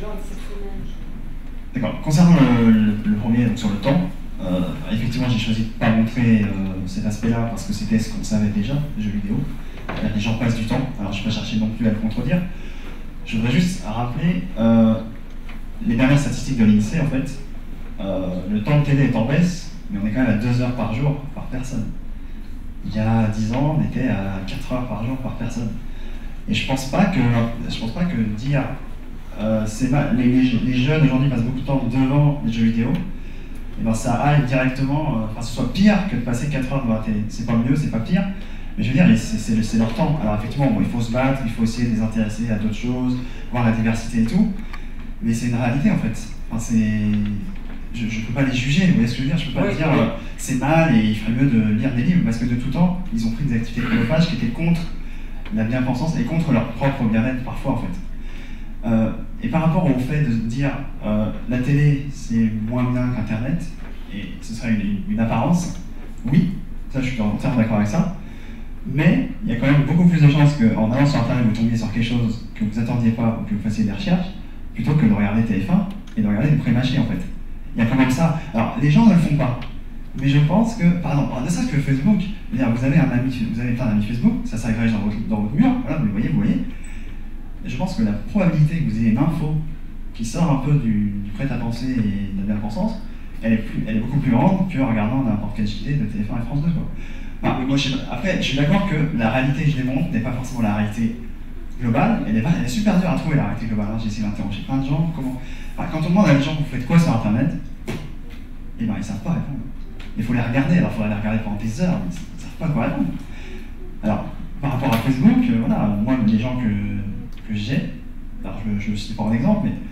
D'accord, concernant le, le, le premier, donc sur le temps, Euh, effectivement, j'ai choisi de ne pas montrer euh, cet aspect-là parce que c'était ce qu'on savait déjà, les jeux vidéo. Les gens passent du temps, alors je ne vais pas chercher non plus à le contredire. Je voudrais juste rappeler euh, les dernières statistiques de l'INSEE, en fait. Euh, le temps de télé est en baisse, mais on est quand même à deux heures par jour par personne. Il y a dix ans, on était à quatre heures par jour par personne. Et je ne pense pas que, je pense pas que dire euh, c'est mal, les, les, les jeunes aujourd'hui passent beaucoup de temps devant les jeux vidéo, et ben ça aille directement, euh, enfin ce soit pire que de passer quatre heures devant la télé. C'est pas mieux, c'est pas pire, mais je veux dire, c'est, c'est, c'est leur temps. Alors effectivement, bon, il faut se battre, il faut essayer de les intéresser à d'autres choses, voir la diversité et tout, mais c'est une réalité en fait. Enfin, c'est... Je ne peux pas les juger, vous voyez ce que je veux dire? Je peux pas ouais, dire ouais. euh, c'est mal et il ferait mieux de lire des livres, parce que de tout temps, ils ont pris des activités chronophages qui étaient contre la bien-pensance et contre leur propre bien-être parfois en fait. Euh, et par rapport au fait de se dire euh, la télé c'est moins bien qu'Internet, et ce serait une, une apparence, oui, ça je suis entièrement d'accord avec ça, mais il y a quand même beaucoup plus de chances qu'en allant sur Internet vous tombiez sur quelque chose que vous attendiez pas ou que vous fassiez des recherches, plutôt que de regarder T F un et de regarder des pré-mâchés en fait. Il y a quand même ça. Alors les gens ne le font pas, mais je pense que, par exemple, ne serait-ce que Facebook, vous avez un ami, vous avez plein d'amis Facebook, ça s'agrège dans votre, dans votre mur, voilà, vous le voyez, vous voyez. Je pense que la probabilité que vous ayez une info qui sort un peu du, du prêt-à-penser et de la bien-pensance, elle est, plus, elle est beaucoup plus grande que en regardant n'importe quel J T de T F un et France deux. Quoi. Enfin, moi, je, après, je suis d'accord que la réalité que je démontre n'est pas forcément la réalité globale, elle est, elle est super dure à trouver la réalité globale. J'ai essayé d'interroger plein de gens. Comment... Enfin, quand on demande à des gens, vous faites quoi sur Internet, eh ben, ils ne savent pas répondre. Il faut les regarder, alors il faudrait les regarder pendant des heures, mais ils ne savent pas quoi répondre. Alors, par rapport à Facebook, euh, voilà, moi, les gens que que j'ai, alors je ne cite pas un exemple, mais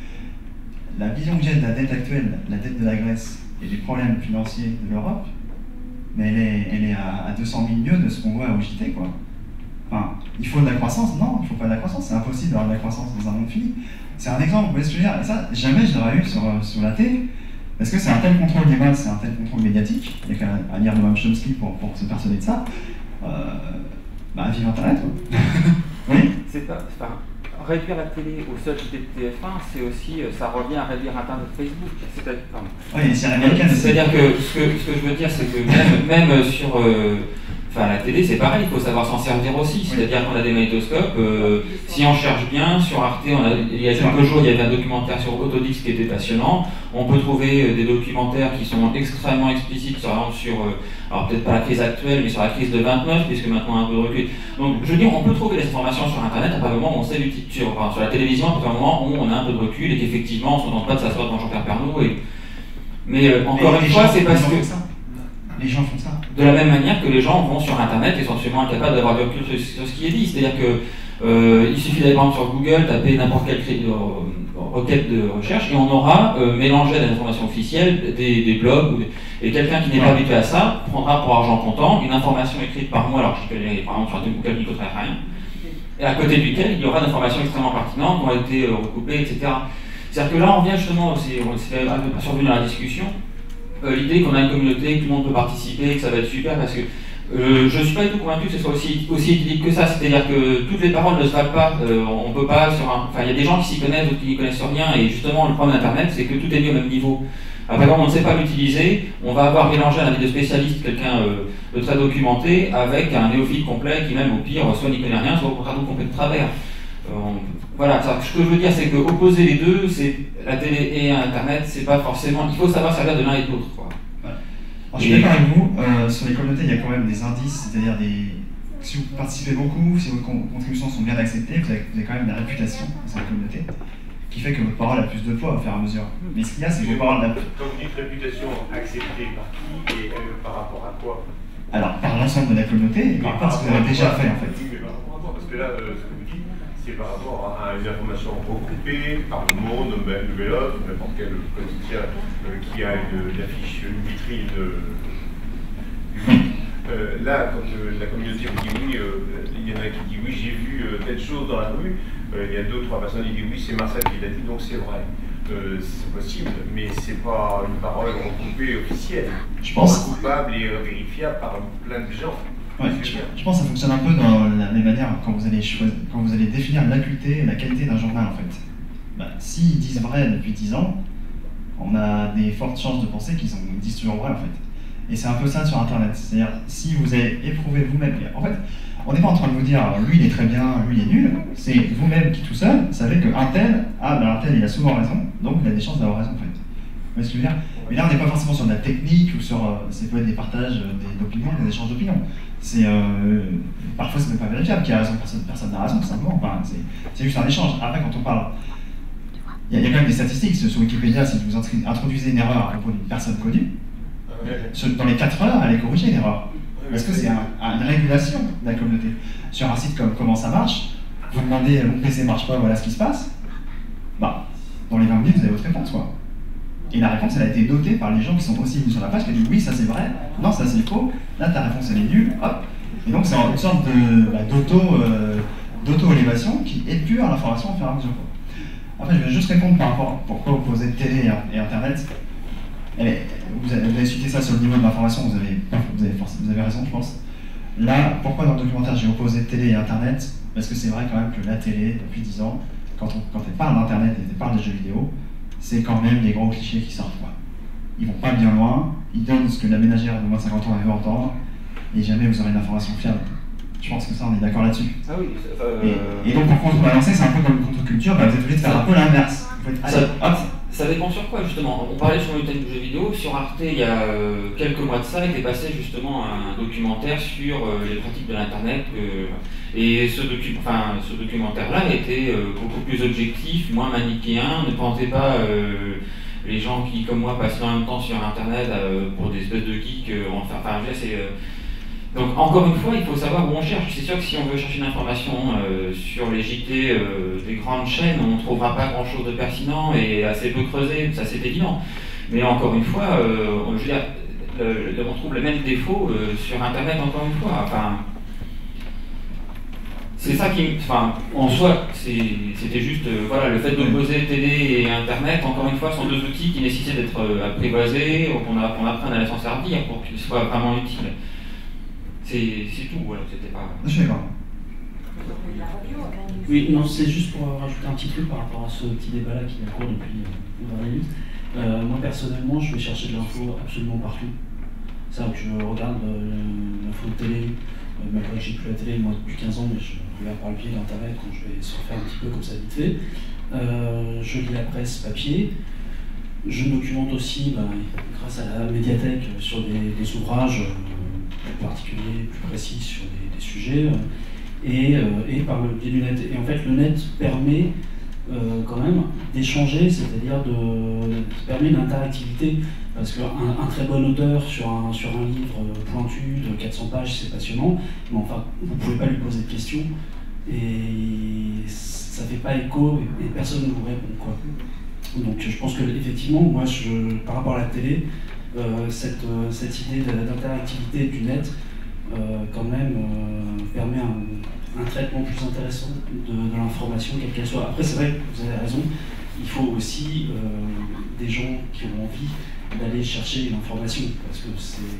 la vision que j'ai de la dette actuelle, la dette de la Grèce et des problèmes financiers de l'Europe, mais elle est, elle est à, à deux cent mille mieux de ce qu'on voit au J T, quoi. Enfin, il faut de la croissance, non, il ne faut pas de la croissance, c'est impossible d'avoir de la croissance dans un monde fini. C'est un exemple, vous voyez ce que je veux dire? Et ça, jamais je l'aurais eu sur, sur la télé, parce que c'est un tel contrôle des masses, c'est un tel contrôle médiatique, il n'y a qu'à lire Noam Chomsky pour, pour se persuader de ça. Euh, bah, vive Internet, quoi. Oui? C'est pas... C'est pas... Réduire la télé au seul J T de T F un, c'est aussi, ça revient à réduire Internet Facebook. C'est-à-dire, oui, c'est américain. C'est-à-dire que ce, que ce que je veux dire, c'est que même, même sur, euh, Enfin, la télé, c'est pareil, il faut savoir s'en servir aussi. C'est-à-dire qu'on a des magnétoscopes. Euh, si on cherche bien, sur Arte, on a, il y a quelques jours, il y avait un documentaire sur Autodix qui était passionnant. On peut trouver des documentaires qui sont extrêmement explicites, par exemple sur, euh, alors peut-être pas la crise actuelle, mais sur la crise de vingt-neuf, puisque maintenant on a un peu de recul. Donc, je veux dire, on peut trouver des informations sur Internet à partir du moment où on sait l'utiliser, sur, enfin, sur la télévision, à partir du moment où on a un peu de recul et qu'effectivement, on ne se contente pas de s'asseoir devant Jean-Pierre Pernaut. Et... Mais euh, encore une fois, c'est parce que. Les gens font ça. De la même manière que les gens vont sur Internet essentiellement incapables d'avoir du recul sur, sur ce qui est dit. C'est-à-dire que euh, il suffit d'aller par exemple sur Google, taper n'importe quelle euh, requête de recherche et on aura euh, mélangé à des informations officielles, des, des blogs, ou des... et quelqu'un qui n'est pas habitué à ça prendra pour argent comptant une information écrite par moi, alors je connais par exemple sur un Google qui ne coûterait rien, et à côté duquel il y aura d'informations extrêmement pertinentes qui ont été euh, recoupées, et cetera. C'est-à-dire que là on vient justement, c'est un peu survenu dans la discussion, Euh, l'idée qu'on a une communauté, que tout le monde peut participer, que ça va être super, parce que euh, je ne suis pas du tout convaincu que ce soit aussi, aussi équilibré que ça, c'est-à-dire que toutes les paroles ne se valent pas, euh, on peut pas sur un... Enfin, il y a des gens qui s'y connaissent, d'autres qui n'y connaissent rien, et justement, le problème d'Internet, c'est que tout est mis au même niveau. Après, quand on ne sait pas l'utiliser, on va avoir mélangé un avis de spécialiste, quelqu'un euh, de très documenté, avec un néophyte complet qui, même au pire, soit n'y connaît rien, soit au contraire tout complet de travers. Euh, on... Voilà, ça, ce que je veux dire, c'est que opposer les deux, c'est la télé et Internet, c'est pas forcément. Il faut savoir servir de l'un et de l'autre. Ouais. Alors, je suis d'accord avec vous, euh, sur les communautés, il y a quand même des indices, c'est-à-dire des. Si vous participez beaucoup, si vos contributions sont bien acceptées, vous avez, vous avez quand même une réputation dans cette communauté qui fait que votre parole a plus de poids au fur et à mesure. Mais ce qu'il y a, c'est que vos paroles n'a plus. Quand vous dites réputation acceptée par qui et euh, par rapport à quoi? Alors, par l'ensemble de la communauté et par rapport à ce que vous avez déjà fait en fait. Oui, mais par rapport à quoi? Parce que là, euh, ce que vous dites, c'est par rapport à une information regroupée par le monde, le Vélote, n'importe quel quotidien euh, qui a une, une affiche, une vitrine euh, publique. Euh, là, quand euh, la communauté vous dit oui, euh, il y en a qui dit oui, j'ai vu euh, telle chose dans la rue, euh, il y a deux ou trois personnes qui disent oui, c'est Marcel qui l'a dit, donc c'est vrai. Euh, c'est possible, mais c'est pas une parole regroupée officielle. Je pense. Coupable et euh, vérifiable par plein de gens. Ouais, je, je pense que ça fonctionne un peu dans la même manière quand vous allez, choisir, quand vous allez définir l'acuité et la qualité d'un journal en fait. Bah, s'ils disent vrai depuis dix ans, on a des fortes chances de penser qu'ils disent toujours vrai en fait. Et c'est un peu ça sur Internet. C'est-à-dire, si vous avez éprouvé vous-même, en fait, on n'est pas en train de vous dire lui il est très bien, lui il est nul, c'est vous-même qui tout seul savez qu'un tel, ah ben un tel il a souvent raison, donc il a des chances d'avoir raison en fait. Vous voyez ce que je veux dire? Mais là on n'est pas forcément sur de la technique ou sur, euh, c'est peut être des partages d'opinions, des échanges d'opinions. C'est euh, parfois c'est même pas vérifiable, qui a raison, personne, personne n'a raison tout simplement, enfin, c'est juste un échange. Après quand on parle, il y, y a quand même des statistiques sur Wikipédia, si vous introduisez une erreur à propos d'une personne connue, dans les quatre heures elle est corrigée l'erreur. Parce que c'est un, un, une régulation de la communauté. Sur un site comme Comment ça marche, vous demandez mon P C marche pas, voilà ce qui se passe, bah, dans les vingt minutes vous avez votre réponse quoi. Et la réponse elle a été notée par les gens qui sont aussi venus sur la page, qui disent oui ça c'est vrai, non ça c'est faux, là ta réponse elle est nulle, hop. Et donc c'est une sorte de, bah, d'auto, euh, d'auto-élévation qui épure l'information au fur et à mesure. Après je vais juste répondre par rapport à pourquoi opposer télé et Internet. Est, vous, avez, vous avez cité ça sur le niveau de l'information, vous avez, vous, avez, vous avez raison je pense. Là, pourquoi dans le documentaire j'ai opposé télé et Internet? Parce que c'est vrai quand même que la télé, depuis dix ans, quand, on, quand elle parle d'Internet et elle parle des jeux vidéo, c'est quand même des gros clichés qui sortent quoi. Ils vont pas bien loin, ils donnent ce que la ménagère de moins de cinquante ans veut entendre, et jamais vous aurez une information fiable. Je pense que ça on est d'accord là-dessus. Ah oui, euh... et, et donc pour contrebalancer, c'est un peu comme une contre-culture, bah, vous êtes obligé de faire un peu l'inverse. Ça dépend sur quoi justement. On parlait sur le thème du jeu vidéo. Sur Arte, il y a euh, quelques mois de ça, était passé justement un documentaire sur euh, les pratiques de l'Internet. Euh, et ce, docu enfin, ce documentaire-là était euh, beaucoup plus objectif, moins manichéen. Ne pensez pas euh, les gens qui, comme moi, passent en même temps sur Internet euh, pour des espèces de geeks. Euh, enfin, enfin, c'est... Euh, Donc encore une fois, il faut savoir où on cherche. C'est sûr que si on veut chercher une information euh, sur les J T euh, des grandes chaînes, on ne trouvera pas grand-chose de pertinent et assez peu creusé, ça c'est évident. Mais encore une fois, euh, on, je veux dire, le, le, on trouve les mêmes défauts euh, sur Internet encore une fois. Enfin, c'est ça qui, enfin, en soi, c'était juste, euh, voilà, le fait d'opposer télé et Internet, encore une fois, sont deux outils qui nécessitent d'être euh, apprivoisés, qu'on qu'on apprenne à s'en servir pour qu'ils soient vraiment utiles. C'est tout, voilà, c'était pas... Je suis d'accord. Oui, non, c'est juste pour rajouter un petit truc par rapport à ce petit débat-là qui est en cours depuis vingt minutes. Euh, moi, personnellement, je vais chercher de l'info absolument partout. C'est vrai que je regarde euh, l'info de télé, euh, même quand j'ai plus la télé, moi depuis quinze ans, mais je regarde par le biais d'internet quand je vais surfer un petit peu comme ça vite fait. Euh, je lis la presse papier. Je me documente aussi, ben, grâce à la médiathèque, sur des, des ouvrages euh, plus particuliers, plus précis sur des, des sujets, euh, et, euh, et par le biais du net. Et en fait, le net permet euh, quand même d'échanger, c'est-à-dire de permet une interactivité, parce qu'un un très bon auteur sur un, sur un livre pointu de quatre cents pages, c'est passionnant, mais enfin, vous ne pouvez pas lui poser de questions, et ça ne fait pas écho, et, et personne ne vous répond, quoi. Donc je pense que effectivement, moi, je, par rapport à la télé, euh, cette, euh, cette idée d'interactivité du net, euh, quand même, euh, permet un, un traitement plus intéressant de, de l'information, quelle qu'elle soit. Après, c'est vrai que vous avez raison, il faut aussi euh, des gens qui ont envie d'aller chercher l'information, parce que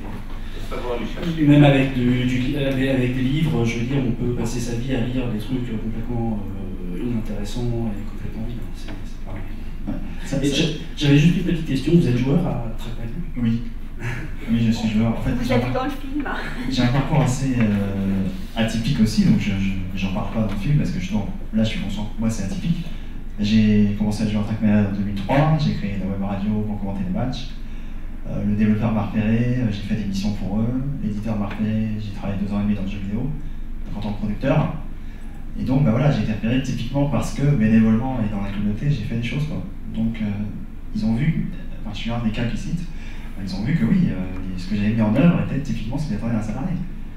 c'est... Même avec, du, du, avec des livres, je veux dire, on peut passer sa vie à lire des trucs complètement euh, inintéressants et complètement vides. C'est pareil. Ouais. J'avais juste une petite question, vous êtes joueur à Trackman? Oui. Oui, je suis joueur. En fait, vous l'avez dans le film. J'ai un parcours assez euh, atypique aussi, donc je j'en parle pas dans le film parce que je, non, là je suis conscient que moi c'est atypique. J'ai commencé à jouer à Trackman en deux mille trois, j'ai créé la web radio pour commenter les matchs. Euh, le développeur m'a repéré, j'ai fait des missions pour eux. L'éditeur m'a repéré, j'ai travaillé deux ans et demi dans le jeu vidéo, donc en tant que producteur. Et donc bah voilà, j'ai été repéré typiquement parce que bénévolement et dans la communauté, j'ai fait des choses, quoi. Donc euh, ils ont vu, enfin, je suis un des cas qu'ils citent, ils ont vu que oui, euh, ce que j'avais mis en œuvre était typiquement ce que j'attendais d'un salarié.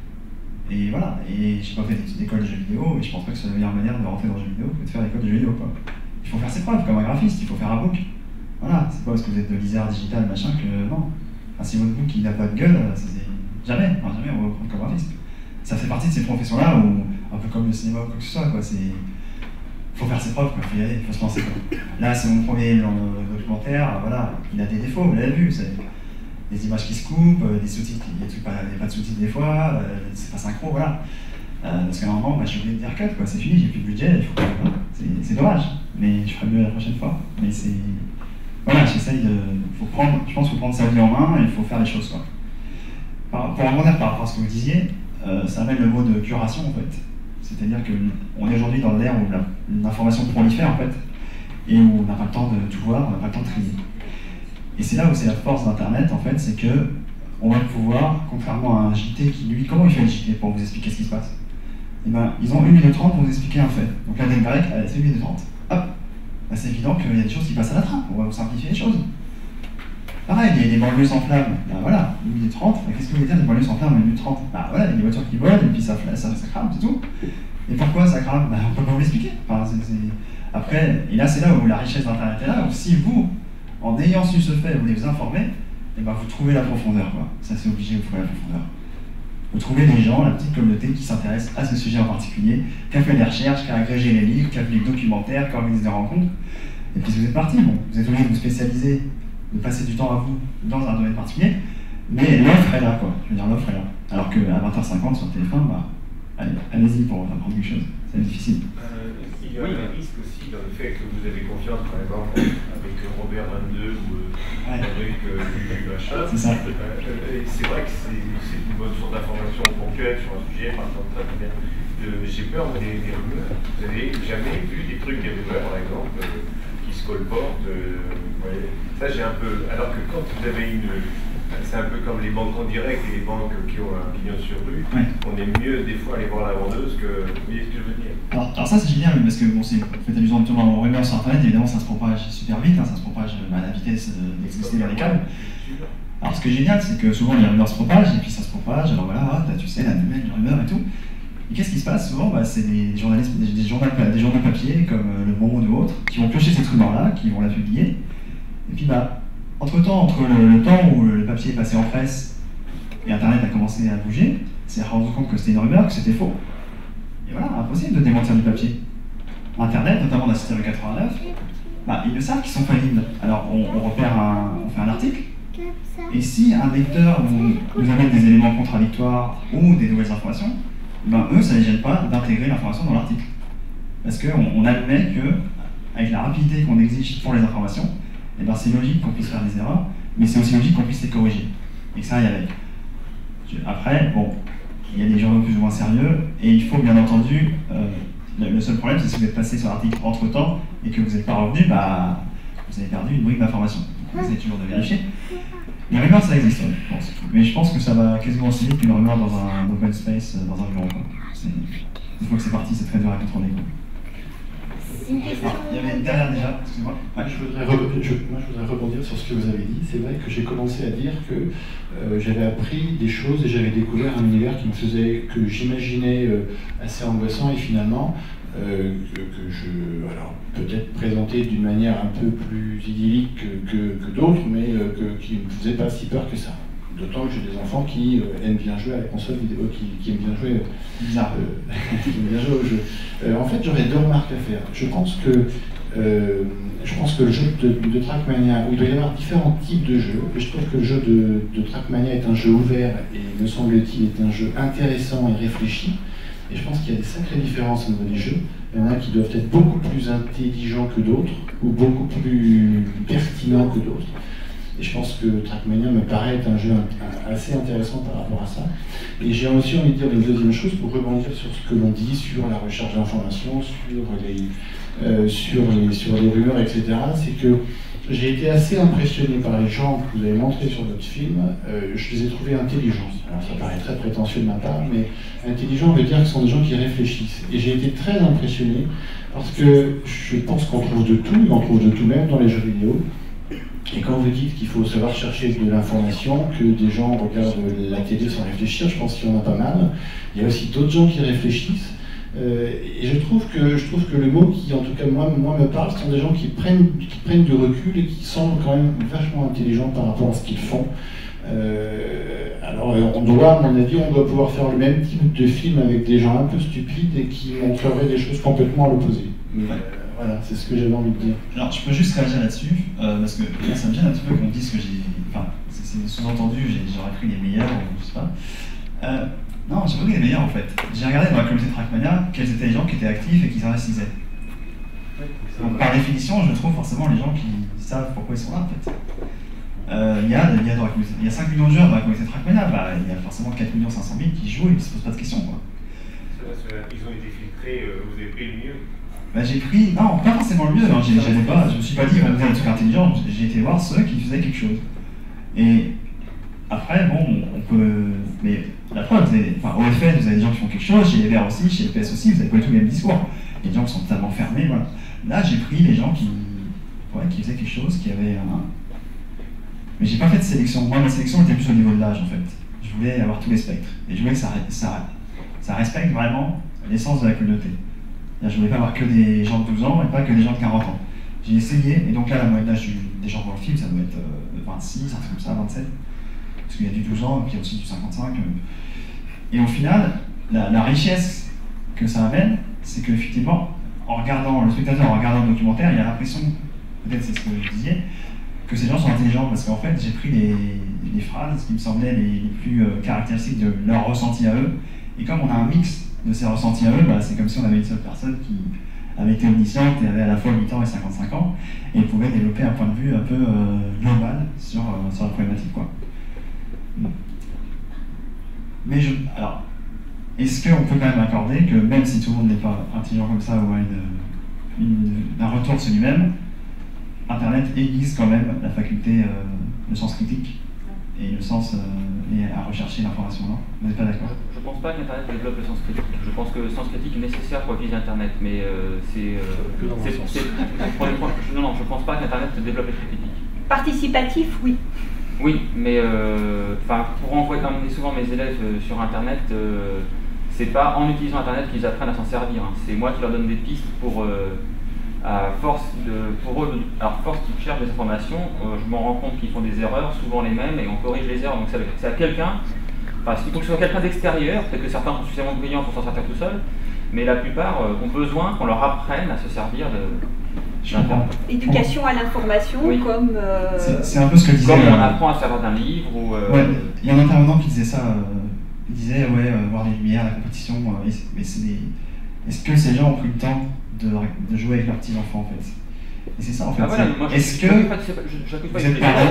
Et voilà, et j'ai pas fait d'école de jeux vidéo, et je pense pas que c'est la meilleure manière de rentrer dans le jeu vidéo que de faire l'école de jeux vidéo, quoi. Il faut faire ses preuves, comme un graphiste, il faut faire un book. Voilà, c'est pas parce que vous êtes de l'Isère digital, machin, que non. Enfin, si votre book il n'a pas de gueule, c'est jamais, enfin, jamais on va vous prendre comme graphiste. Ça fait partie de ces professions-là où, un peu comme le cinéma ou quoi que ce soit, quoi, c'est... faut faire ses preuves, quoi, faut y aller, faut se lancer, quoi. Là, c'est mon premier documentaire, voilà, il a des défauts, vous l'avez vu, c'est des images qui se coupent, des sous-titres, il n'y a, a pas de sous-titres des fois, euh, c'est pas synchro, voilà. Euh, parce qu'à un moment, bah, je suis obligé de dire cut, quoi, c'est fini, j'ai plus de budget, il faut pas... Voilà. C'est dommage, mais je ferai mieux la prochaine fois. Mais c'est... Voilà, j'essaye de... Faut prendre... Je pense qu'il faut prendre sa vie en main et il faut faire les choses, quoi. Par... Pour rebondir par rapport à ce que vous disiez, euh, ça amène le mot de curation, en fait. C'est-à-dire qu'on est aujourd'hui dans l'ère où l'information prolifère, en fait, et où on n'a pas le temps de tout voir, on n'a pas le temps de trier. Et c'est là où c'est la force d'Internet, en fait, c'est que on va pouvoir, contrairement à un J T qui, lui, comment il fait le J T pour vous expliquer ce qui se passe? Eh ben, ils ont une minute trente pour vous expliquer un fait. Donc la dette grecque, c'est une minute trente. Hop, ben, c'est évident qu'il y a des choses qui passent à la trappe, on va vous simplifier les choses. Pareil, il y a des banlieues sans flamme, ben voilà, une minute trente, ben, qu'est-ce que vous voulez dire des banlieues sans flamme, une minute trente? Ben voilà, il y a des voitures qui volent, et puis ça, ça, ça crame, c'est tout. Et pourquoi ça crame? Ben on peut pas vous l'expliquer. Enfin, après, et là c'est là où la richesse d'Internet est là, où si vous, en ayant su ce fait, vous voulez vous informer, et ben vous trouvez la profondeur, quoi. Ça c'est obligé, vous trouvez la profondeur. Vous trouvez des gens, la petite communauté qui s'intéresse à ce sujet en particulier, qui a fait des recherches, qui a agrégé les livres, qui a fait des documentaires, qui a organisé des rencontres. Et puis vous êtes parti, bon, vous êtes obligé de vous spécialiser, de passer du temps à vous dans un domaine particulier, mais l'offre est là, quoi. Je veux dire, l'offre est là. Alors qu'à vingt heures cinquante sur le téléphone, bah, allez, allez-y pour apprendre quelque chose. C'est difficile. Euh, il y a oui. un risque aussi dans le fait que vous avez confiance, par exemple, avec Robert vingt-deux ou ouais. avec euh, machin. C'est ça. Euh, c'est vrai que c'est une bonne source d'information ponctuelle sur un sujet, par exemple, très bien. Euh, J'ai peur des, des rumeurs. Vous avez jamais vu des trucs, des rumeurs, par exemple, euh, qui se colportent. Euh, ouais. Ça, j'ai un peu. Alors que quand vous avez une. C'est un peu comme les banques en direct et les banques qui ont un pignon sur rue. Ouais. On est mieux des fois aller voir la vendeuse que. Vous voyez ce que je veux dire? Alors, alors ça c'est génial parce que bon, c'est vous faites allusion justement aux rumeurs sur internet, évidemment ça se propage super vite, hein, ça se propage à la vitesse d'exister dans les câbles. Alors ce qui est génial c'est que souvent les rumeurs se propagent et puis ça se propage, alors voilà, ah, tu sais, la nouvelle, les rumeurs et tout. Et qu'est-ce qui se passe souvent? Bah, c'est des journalistes, des, des, journaux, des journaux papier comme euh, Le Monde ou autres qui vont piocher cette rumeur-là, qui vont la publier. Et puis bah, entre-temps, entre le, le temps où le papier est passé en presse et Internet a commencé à bouger, c'est rendu compte que c'était une rumeur, que c'était faux. Et voilà, impossible de démentir du papier. Internet, notamment dans le système quatre-vingt-neuf, bah, ils le savent qu'ils sont faillibles. Alors on, on repère un, on fait un article, et si un lecteur nous, nous amène des éléments contradictoires ou des nouvelles informations, ben eux, ça ne les gêne pas d'intégrer l'information dans l'article. Parce qu'on on admet que, avec la rapidité qu'on exige pour les informations, eh ben c'est logique qu'on puisse faire des erreurs, mais c'est aussi logique qu'on puisse les corriger, et que ça aille avec. Après, bon, il y a des journaux plus ou moins sérieux, et il faut bien entendu, euh, le, le seul problème c'est si vous êtes passé sur l'article entre temps et que vous n'êtes pas revenu, bah, vous avez perdu une brique d'information. Vous essayez toujours de vérifier. Les rumeurs ça existe, ouais, je pense. Mais je pense que ça va quasiment aussi vite qu'une rumeur dans un open space, dans un bureau. Une fois que c'est parti, c'est très dur à contrôler. Une question. Ah, il y avait une dernière déjà, excusez-moi. Ouais, je voudrais rebondir, je, moi, je voudrais rebondir sur ce que vous avez dit. C'est vrai que j'ai commencé à dire que euh, j'avais appris des choses et j'avais découvert un univers qui me faisait, que j'imaginais euh, assez angoissant et finalement, euh, que, que je, alors peut-être présenté d'une manière un peu plus idyllique que, que, que d'autres, mais euh, que, qui ne me faisait pas si peur que ça. D'autant que j'ai des enfants qui euh, aiment bien jouer à la console vidéo, qui, qui aiment bien jouer, euh, qui aiment bien jouer au jeu. Euh, en fait, j'aurais deux remarques à faire. Je pense que, euh, je pense que le jeu de, de Trackmania, où il doit y avoir différents types de jeux, et je trouve que le jeu de, de Trackmania est un jeu ouvert et, me semble-t-il, est un jeu intéressant et réfléchi. Et je pense qu'il y a des sacrées différences au niveau des jeux. Il y en a qui doivent être beaucoup plus intelligents que d'autres, ou beaucoup plus pertinents que d'autres. Et je pense que Trackmania me paraît être un jeu assez intéressant par rapport à ça. Et j'ai aussi envie de dire une deuxième chose pour rebondir sur ce que l'on dit sur la recherche d'informations, sur les, euh, sur, les, sur les rumeurs, et cetera. C'est que j'ai été assez impressionné par les gens que vous avez montrés sur votre film. Euh, je les ai trouvés intelligents. Alors ça paraît très prétentieux de ma part, mais intelligents veut dire que ce sont des gens qui réfléchissent. Et j'ai été très impressionné parce que je pense qu'on trouve de tout, on trouve de tout même dans les jeux vidéo. Et quand vous dites qu'il faut savoir chercher de l'information, que des gens regardent la télé sans réfléchir, je pense qu'il y en a pas mal. Il y a aussi d'autres gens qui réfléchissent. Euh, et je trouve, que, je trouve que le mot qui, en tout cas, moi, moi me parle, ce sont des gens qui prennent, qui prennent du recul et qui semblent quand même vachement intelligents par rapport à ce qu'ils font. Euh, alors, on doit, à mon avis, on doit pouvoir faire le même type de film avec des gens un peu stupides et qui montreraient des choses complètement à l'opposé. Mais, euh, Voilà, c'est ce que j'avais envie de dire. Alors, je peux juste réagir là-dessus, euh, parce que là, ça me gêne un petit peu qu'on dise que j'ai. Enfin, c'est sous-entendu, j'aurais pris les meilleurs, ou je sais pas. Euh, non, j'ai pas pris les meilleurs en fait. J'ai regardé dans la communauté Trackmania quels étaient les gens qui étaient actifs et qui s'investissaient. Donc, par définition, je trouve forcément les gens qui savent pourquoi ils sont là en fait. Euh, il, y a, il, y a dans la communauté, il y a cinq millions de joueurs dans la communauté Trackmania, bah, il y a forcément quatre millions cinq cent mille qui jouent et qui se posent pas de questions. Quoi. Ils ont été filtrés, euh, vous avez pris le mieux. Bah, j'ai pris, non, pas forcément le mieux, hein. j'ai, j'avais pas, je me suis pas dit, il va me faire des trucs intelligents, j'ai été voir ceux qui faisaient quelque chose. Et après, bon, on peut, mais la preuve, vous avez, enfin, au F N, vous avez des gens qui font quelque chose, chez les Verts aussi, chez les P S aussi, vous avez pas du tout le même discours. Il y a des gens qui sont totalement fermés, voilà. Là, j'ai pris les gens qui, ouais, qui faisaient quelque chose, qui avaient un... Mais j'ai pas fait de sélection, moi ma sélection était plus au niveau de l'âge en fait. Je voulais avoir tous les spectres, et je voulais que ça, ça, ça respecte vraiment l'essence de la communauté. Je ne voulais pas avoir que des gens de douze ans et pas que des gens de quarante ans. J'ai essayé, et donc là, la moyenne d'âge des gens dans le film, ça doit être euh, vingt-six, un truc comme ça, vingt-sept. Parce qu'il y a du douze ans, et puis il y a aussi du cinquante-cinq. Et au final, la, la richesse que ça amène, c'est qu'effectivement, en regardant, le spectateur, en regardant le documentaire, il a l'impression, peut-être c'est ce que je disais, que ces gens sont intelligents, parce qu'en fait, j'ai pris les, les phrases qui me semblaient les, les plus euh, caractéristiques de leur ressenti à eux, et comme on a un mix de ses ressentis à eux, bah, c'est comme si on avait une seule personne qui avait été omnisciente et avait à la fois huit ans et cinquante-cinq ans, et pouvait développer un point de vue un peu euh, global sur, euh, sur la problématique. Quoi. Mais je, alors, est-ce qu'on peut quand même accorder que même si tout le monde n'est pas intelligent comme ça ou a une, une, un retour sur lui-même, Internet aiguise quand même la faculté, euh, le sens critique et le sens euh, et à rechercher l'information, non? Vous n'êtes pas d'accord? Je ne pense pas qu'Internet développe le sens critique. Je pense que le sens critique est nécessaire pour utiliser Internet, mais euh, c'est... Euh, non, non, je ne pense pas qu'Internet développe l'esprit critique. Participatif, oui. Oui, mais euh, pour envoyer souvent mes élèves euh, sur Internet, euh, c'est pas en utilisant Internet qu'ils apprennent à s'en servir. Hein. C'est moi qui leur donne des pistes pour... Euh, à force de, pour eux, alors force qu'ils cherchent des informations, euh, je m'en rends compte qu'ils font des erreurs, souvent les mêmes, et on corrige les erreurs. Donc c'est à quelqu'un, enfin il faut que ce soit quelqu'un d'extérieur, peut-être que certains sont suffisamment brillants pour s'en sortir tout seuls, mais la plupart euh, ont besoin qu'on leur apprenne à se servir de d'Internet. Éducation à l'information, oui. Comme... Euh... C'est un peu ce que disait... Comme on apprend à se servir d'un livre ou... Euh... Ouais, il y a un intervenant qui disait ça, euh, il disait, ouais, euh, voir les lumières, la compétition, euh, mais c'est des... Est-ce que ces gens ont pris le temps de, de jouer avec leurs petits-enfants en fait? Et c'est ça en fait. Ah voilà, moi, est-ce que j'accuse pas, vous êtes parents,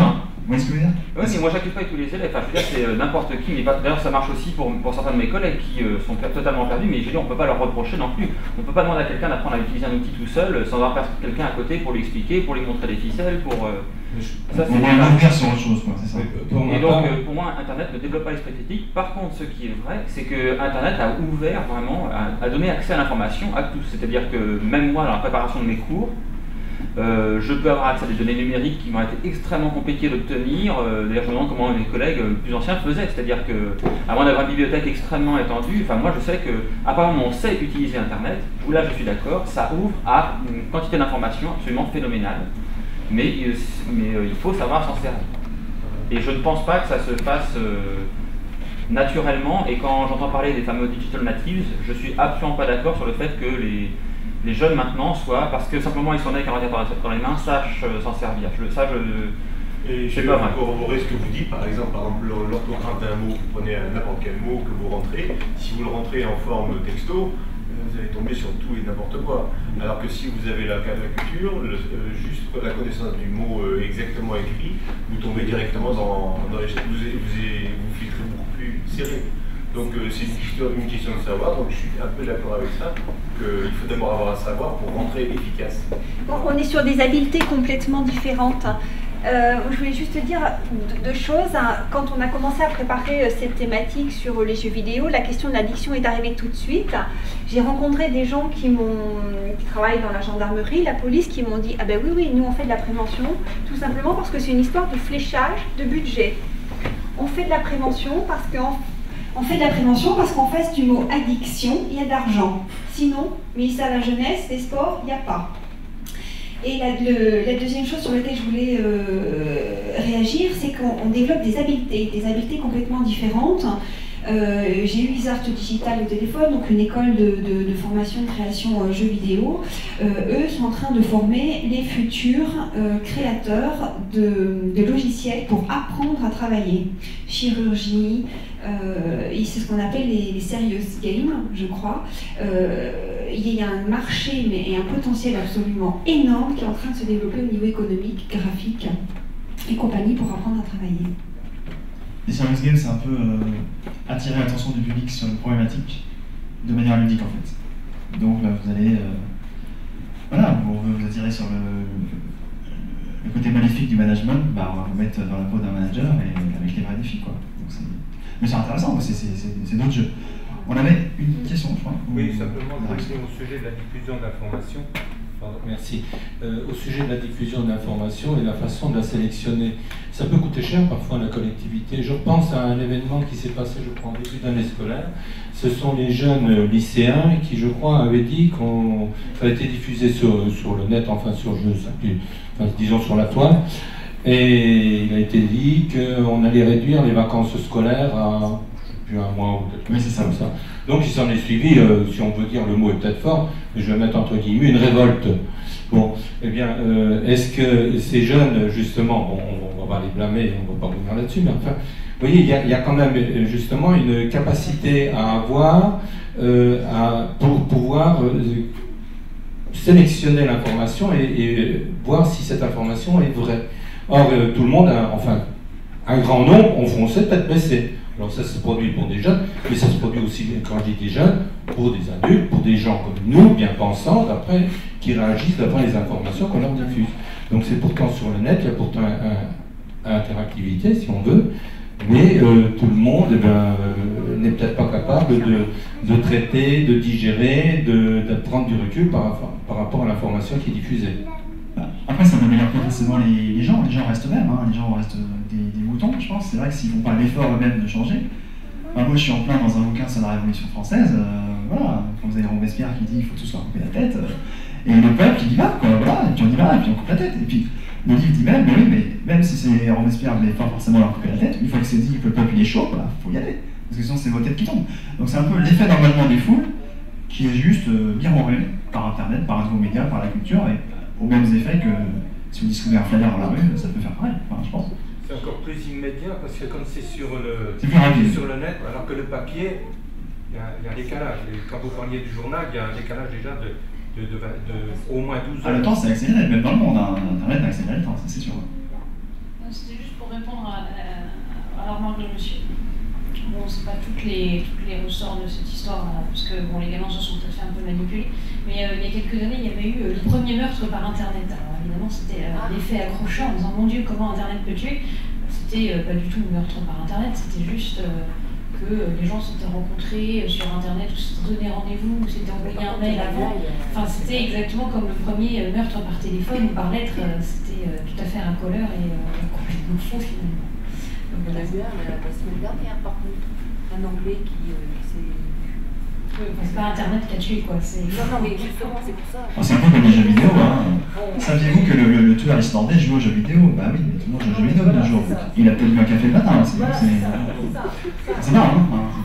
voyez ce que je veux dire? Oui, mais moi j'accuse pas tous les élèves, enfin je veux dire c'est euh, n'importe qui, mais pas... d'ailleurs ça marche aussi pour, pour certains de mes collègues qui euh, sont totalement perdus, mais je veux dire on peut pas leur reprocher non plus. On peut pas demander à quelqu'un d'apprendre à utiliser un outil tout seul sans avoir quelqu'un à côté pour lui expliquer, pour lui montrer les ficelles, pour... Euh... Ça, c'est on sur autre chose, quoi, c'est ça. Et donc euh, pour moi Internet ne développe pas l'esprit critique. Par contre ce qui est vrai, c'est que Internet a ouvert vraiment, a, a donné accès à l'information à tous. C'est-à-dire que même moi dans la préparation de mes cours, Euh, je peux avoir accès à des données numériques qui m'ont été extrêmement compliquées d'obtenir. Euh, D'ailleurs, je me demande comment mes collègues euh, plus anciens faisaient. C'est-à-dire qu'à moins d'avoir une bibliothèque extrêmement étendue, enfin moi je sais que, à part on sait utiliser Internet, où là je suis d'accord, ça ouvre à une quantité d'informations absolument phénoménale. Mais, euh, mais euh, il faut savoir s'en servir. Et je ne pense pas que ça se fasse euh, naturellement. Et quand j'entends parler des fameux digital natives, je suis absolument pas d'accord sur le fait que les les jeunes maintenant, soit parce que simplement ils sont nés avec un ordinateur dans les mains, sachent euh, s'en servir. Je, ça, je... Et je vais corroborer ce que vous dites, par exemple, par exemple l'orthographe d'un mot, vous prenez n'importe quel mot que vous rentrez, si vous le rentrez en forme texto, vous allez tomber sur tout et n'importe quoi. Alors que si vous avez la, la culture, le, euh, juste la connaissance du mot euh, exactement écrit, vous tombez directement dans, dans les... Vous, vous, vous filtrez beaucoup plus serré. Donc euh, c'est une, une question de savoir, donc je suis un peu d'accord avec ça, qu'il faut d'abord avoir un savoir pour rentrer efficace. Bon, on est sur des habiletés complètement différentes. Euh, je voulais juste dire deux choses. Quand on a commencé à préparer cette thématique sur les jeux vidéo, la question de l'addiction est arrivée tout de suite. J'ai rencontré des gens qui, m'ont, qui travaillent dans la gendarmerie, la police, qui m'ont dit « Ah ben oui, oui, nous on fait de la prévention, tout simplement parce que c'est une histoire de fléchage, de budget. On fait de la prévention parce qu'en On fait de la prévention parce qu'en face du mot addiction, il y a d'argent. Sinon, ministère de la Jeunesse, des Sports, il n'y a pas. Et la, le, la deuxième chose sur laquelle je voulais euh, réagir, c'est qu'on développe des habiletés, des habiletés complètement différentes. Euh, J'ai eu Isart Digital au téléphone, donc une école de, de, de formation de création euh, jeux vidéo. Euh, eux sont en train de former les futurs euh, créateurs de, de logiciels pour apprendre à travailler. Chirurgie, euh, c'est ce qu'on appelle les, les serious games, je crois. Euh, il y a un marché mais, et un potentiel absolument énorme qui est en train de se développer au niveau économique, graphique et compagnie pour apprendre à travailler. Les serious games, c'est un peu euh, attirer l'attention du public sur une problématique de manière ludique en fait. Donc là, vous allez, euh, voilà, vous vous attirer sur le, le côté maléfique du management, bah, on va vous mettre dans la peau d'un manager et avec les vrais défis quoi. Donc, mais c'est intéressant, c'est d'autres jeux. On avait une question, je crois. Oui, simplement au sujet de la diffusion d'informations. Merci. Euh, au sujet de la diffusion d'informations et la façon de la sélectionner, ça peut coûter cher parfois à la collectivité. Je pense à un événement qui s'est passé, je crois, en début d'année scolaire. Ce sont les jeunes lycéens qui, je crois, avaient dit qu'on ça a été diffusé sur, sur le net, enfin sur, je sais plus, enfin, disons sur la toile. Et il a été dit qu'on allait réduire les vacances scolaires à un mois ou quelque chose comme ça. Donc il s'en est suivi, euh, si on veut dire, le mot est peut-être fort, mais je vais mettre entre guillemets une révolte. Bon, eh bien, euh, est-ce que ces jeunes, justement, bon, on va pas les blâmer, on va pas revenir là-dessus, mais enfin, vous voyez, il y, y a quand même justement une capacité à avoir, euh, à, pour pouvoir euh, sélectionner l'information et, et voir si cette information est vraie. Or, euh, tout le monde, a, enfin, un grand nombre ont foncé tête baissée. Alors ça se produit pour des jeunes, mais ça se produit aussi, quand je dis des jeunes, pour des adultes, pour des gens comme nous, bien pensants, d'après, qui réagissent d'après les informations qu'on leur diffuse. Donc c'est pourtant sur le net, il y a pourtant un, un, interactivité, si on veut, mais euh, tout le monde eh ben, euh, n'est peut-être pas capable de, de traiter, de digérer, de, de prendre du recul par, par rapport à l'information qui est diffusée. Après, ça n'améliore pas forcément les, les gens, les gens restent mêmes, hein. Les gens restent des, des moutons, je pense. C'est vrai que s'ils ne font pas l'effort eux-mêmes de changer. Enfin, moi, je suis en plein dans un bouquin sur la Révolution française, euh, voilà, quand vous avez Robespierre qui dit il faut tous leur couper la tête, euh, et le peuple qui dit va, quoi, voilà, et puis on y va, et puis on coupe la tête. Et puis le livre dit même, mais oui, mais même si c'est Robespierre ne voulait pas forcément leur couper la tête, une fois que c'est dit que le peuple est chaud, il voilà, faut y aller, parce que sinon c'est vos têtes qui tombent. Donc c'est un peu l'effet normalement des foules qui est juste euh, miroré par internet, par un nouveau média, par la culture, et aux mêmes effets que si vous distribuez un flyer dans la rue, ça peut faire pareil, enfin, je pense. C'est encore plus immédiat parce que comme c'est sur le, sur le net, alors que le papier, il y, y a un décalage. Et quand vous parliez du journal, il y a un décalage déjà de, de, de, de, de au moins douze heures. Ah, le temps c'est accéléré, même dans le monde, hein. Internet a accéléré le temps, ça c'est sûr. C'était juste pour répondre à, à, à la remarque de monsieur. Bon, c'est pas toutes les, toutes les ressorts de cette histoire, parce que bon, les gamins se sont peut-être fait un peu manipuler, mais euh, il y a quelques années, il y avait eu euh, le premier meurtre par Internet. Alors évidemment, c'était euh, l'effet accrocheur en disant, mon Dieu, comment Internet peut tuer. C'était euh, pas du tout le meurtre par Internet, c'était juste euh, que euh, les gens s'étaient rencontrés euh, sur Internet, ou s'étaient donné rendez-vous, ou s'étaient envoyé un mail avant. Enfin, c'était exactement comme le premier euh, meurtre par téléphone ou par lettre, euh, c'était euh, tout à fait incolore et euh, complètement faux finalement. On a vu un la semaine dernière, par contre, un Anglais qui, euh, qui s'est... Oui, enfin, c'est pas Internet qui a tué, quoi. Non, non, mais justement, c'est pour ça. Oh, c'est un peu comme les jeux vidéo, hein. Saviez-vous que le, le, le tueur islandais joue aux jeux vidéo? Bah oui, tout le monde joue aux jeux vidéo de nos jours. Il a peut-être bu un café le matin, c'est... Voilà, c'est ça, c'est ça. c'est marrant, hein.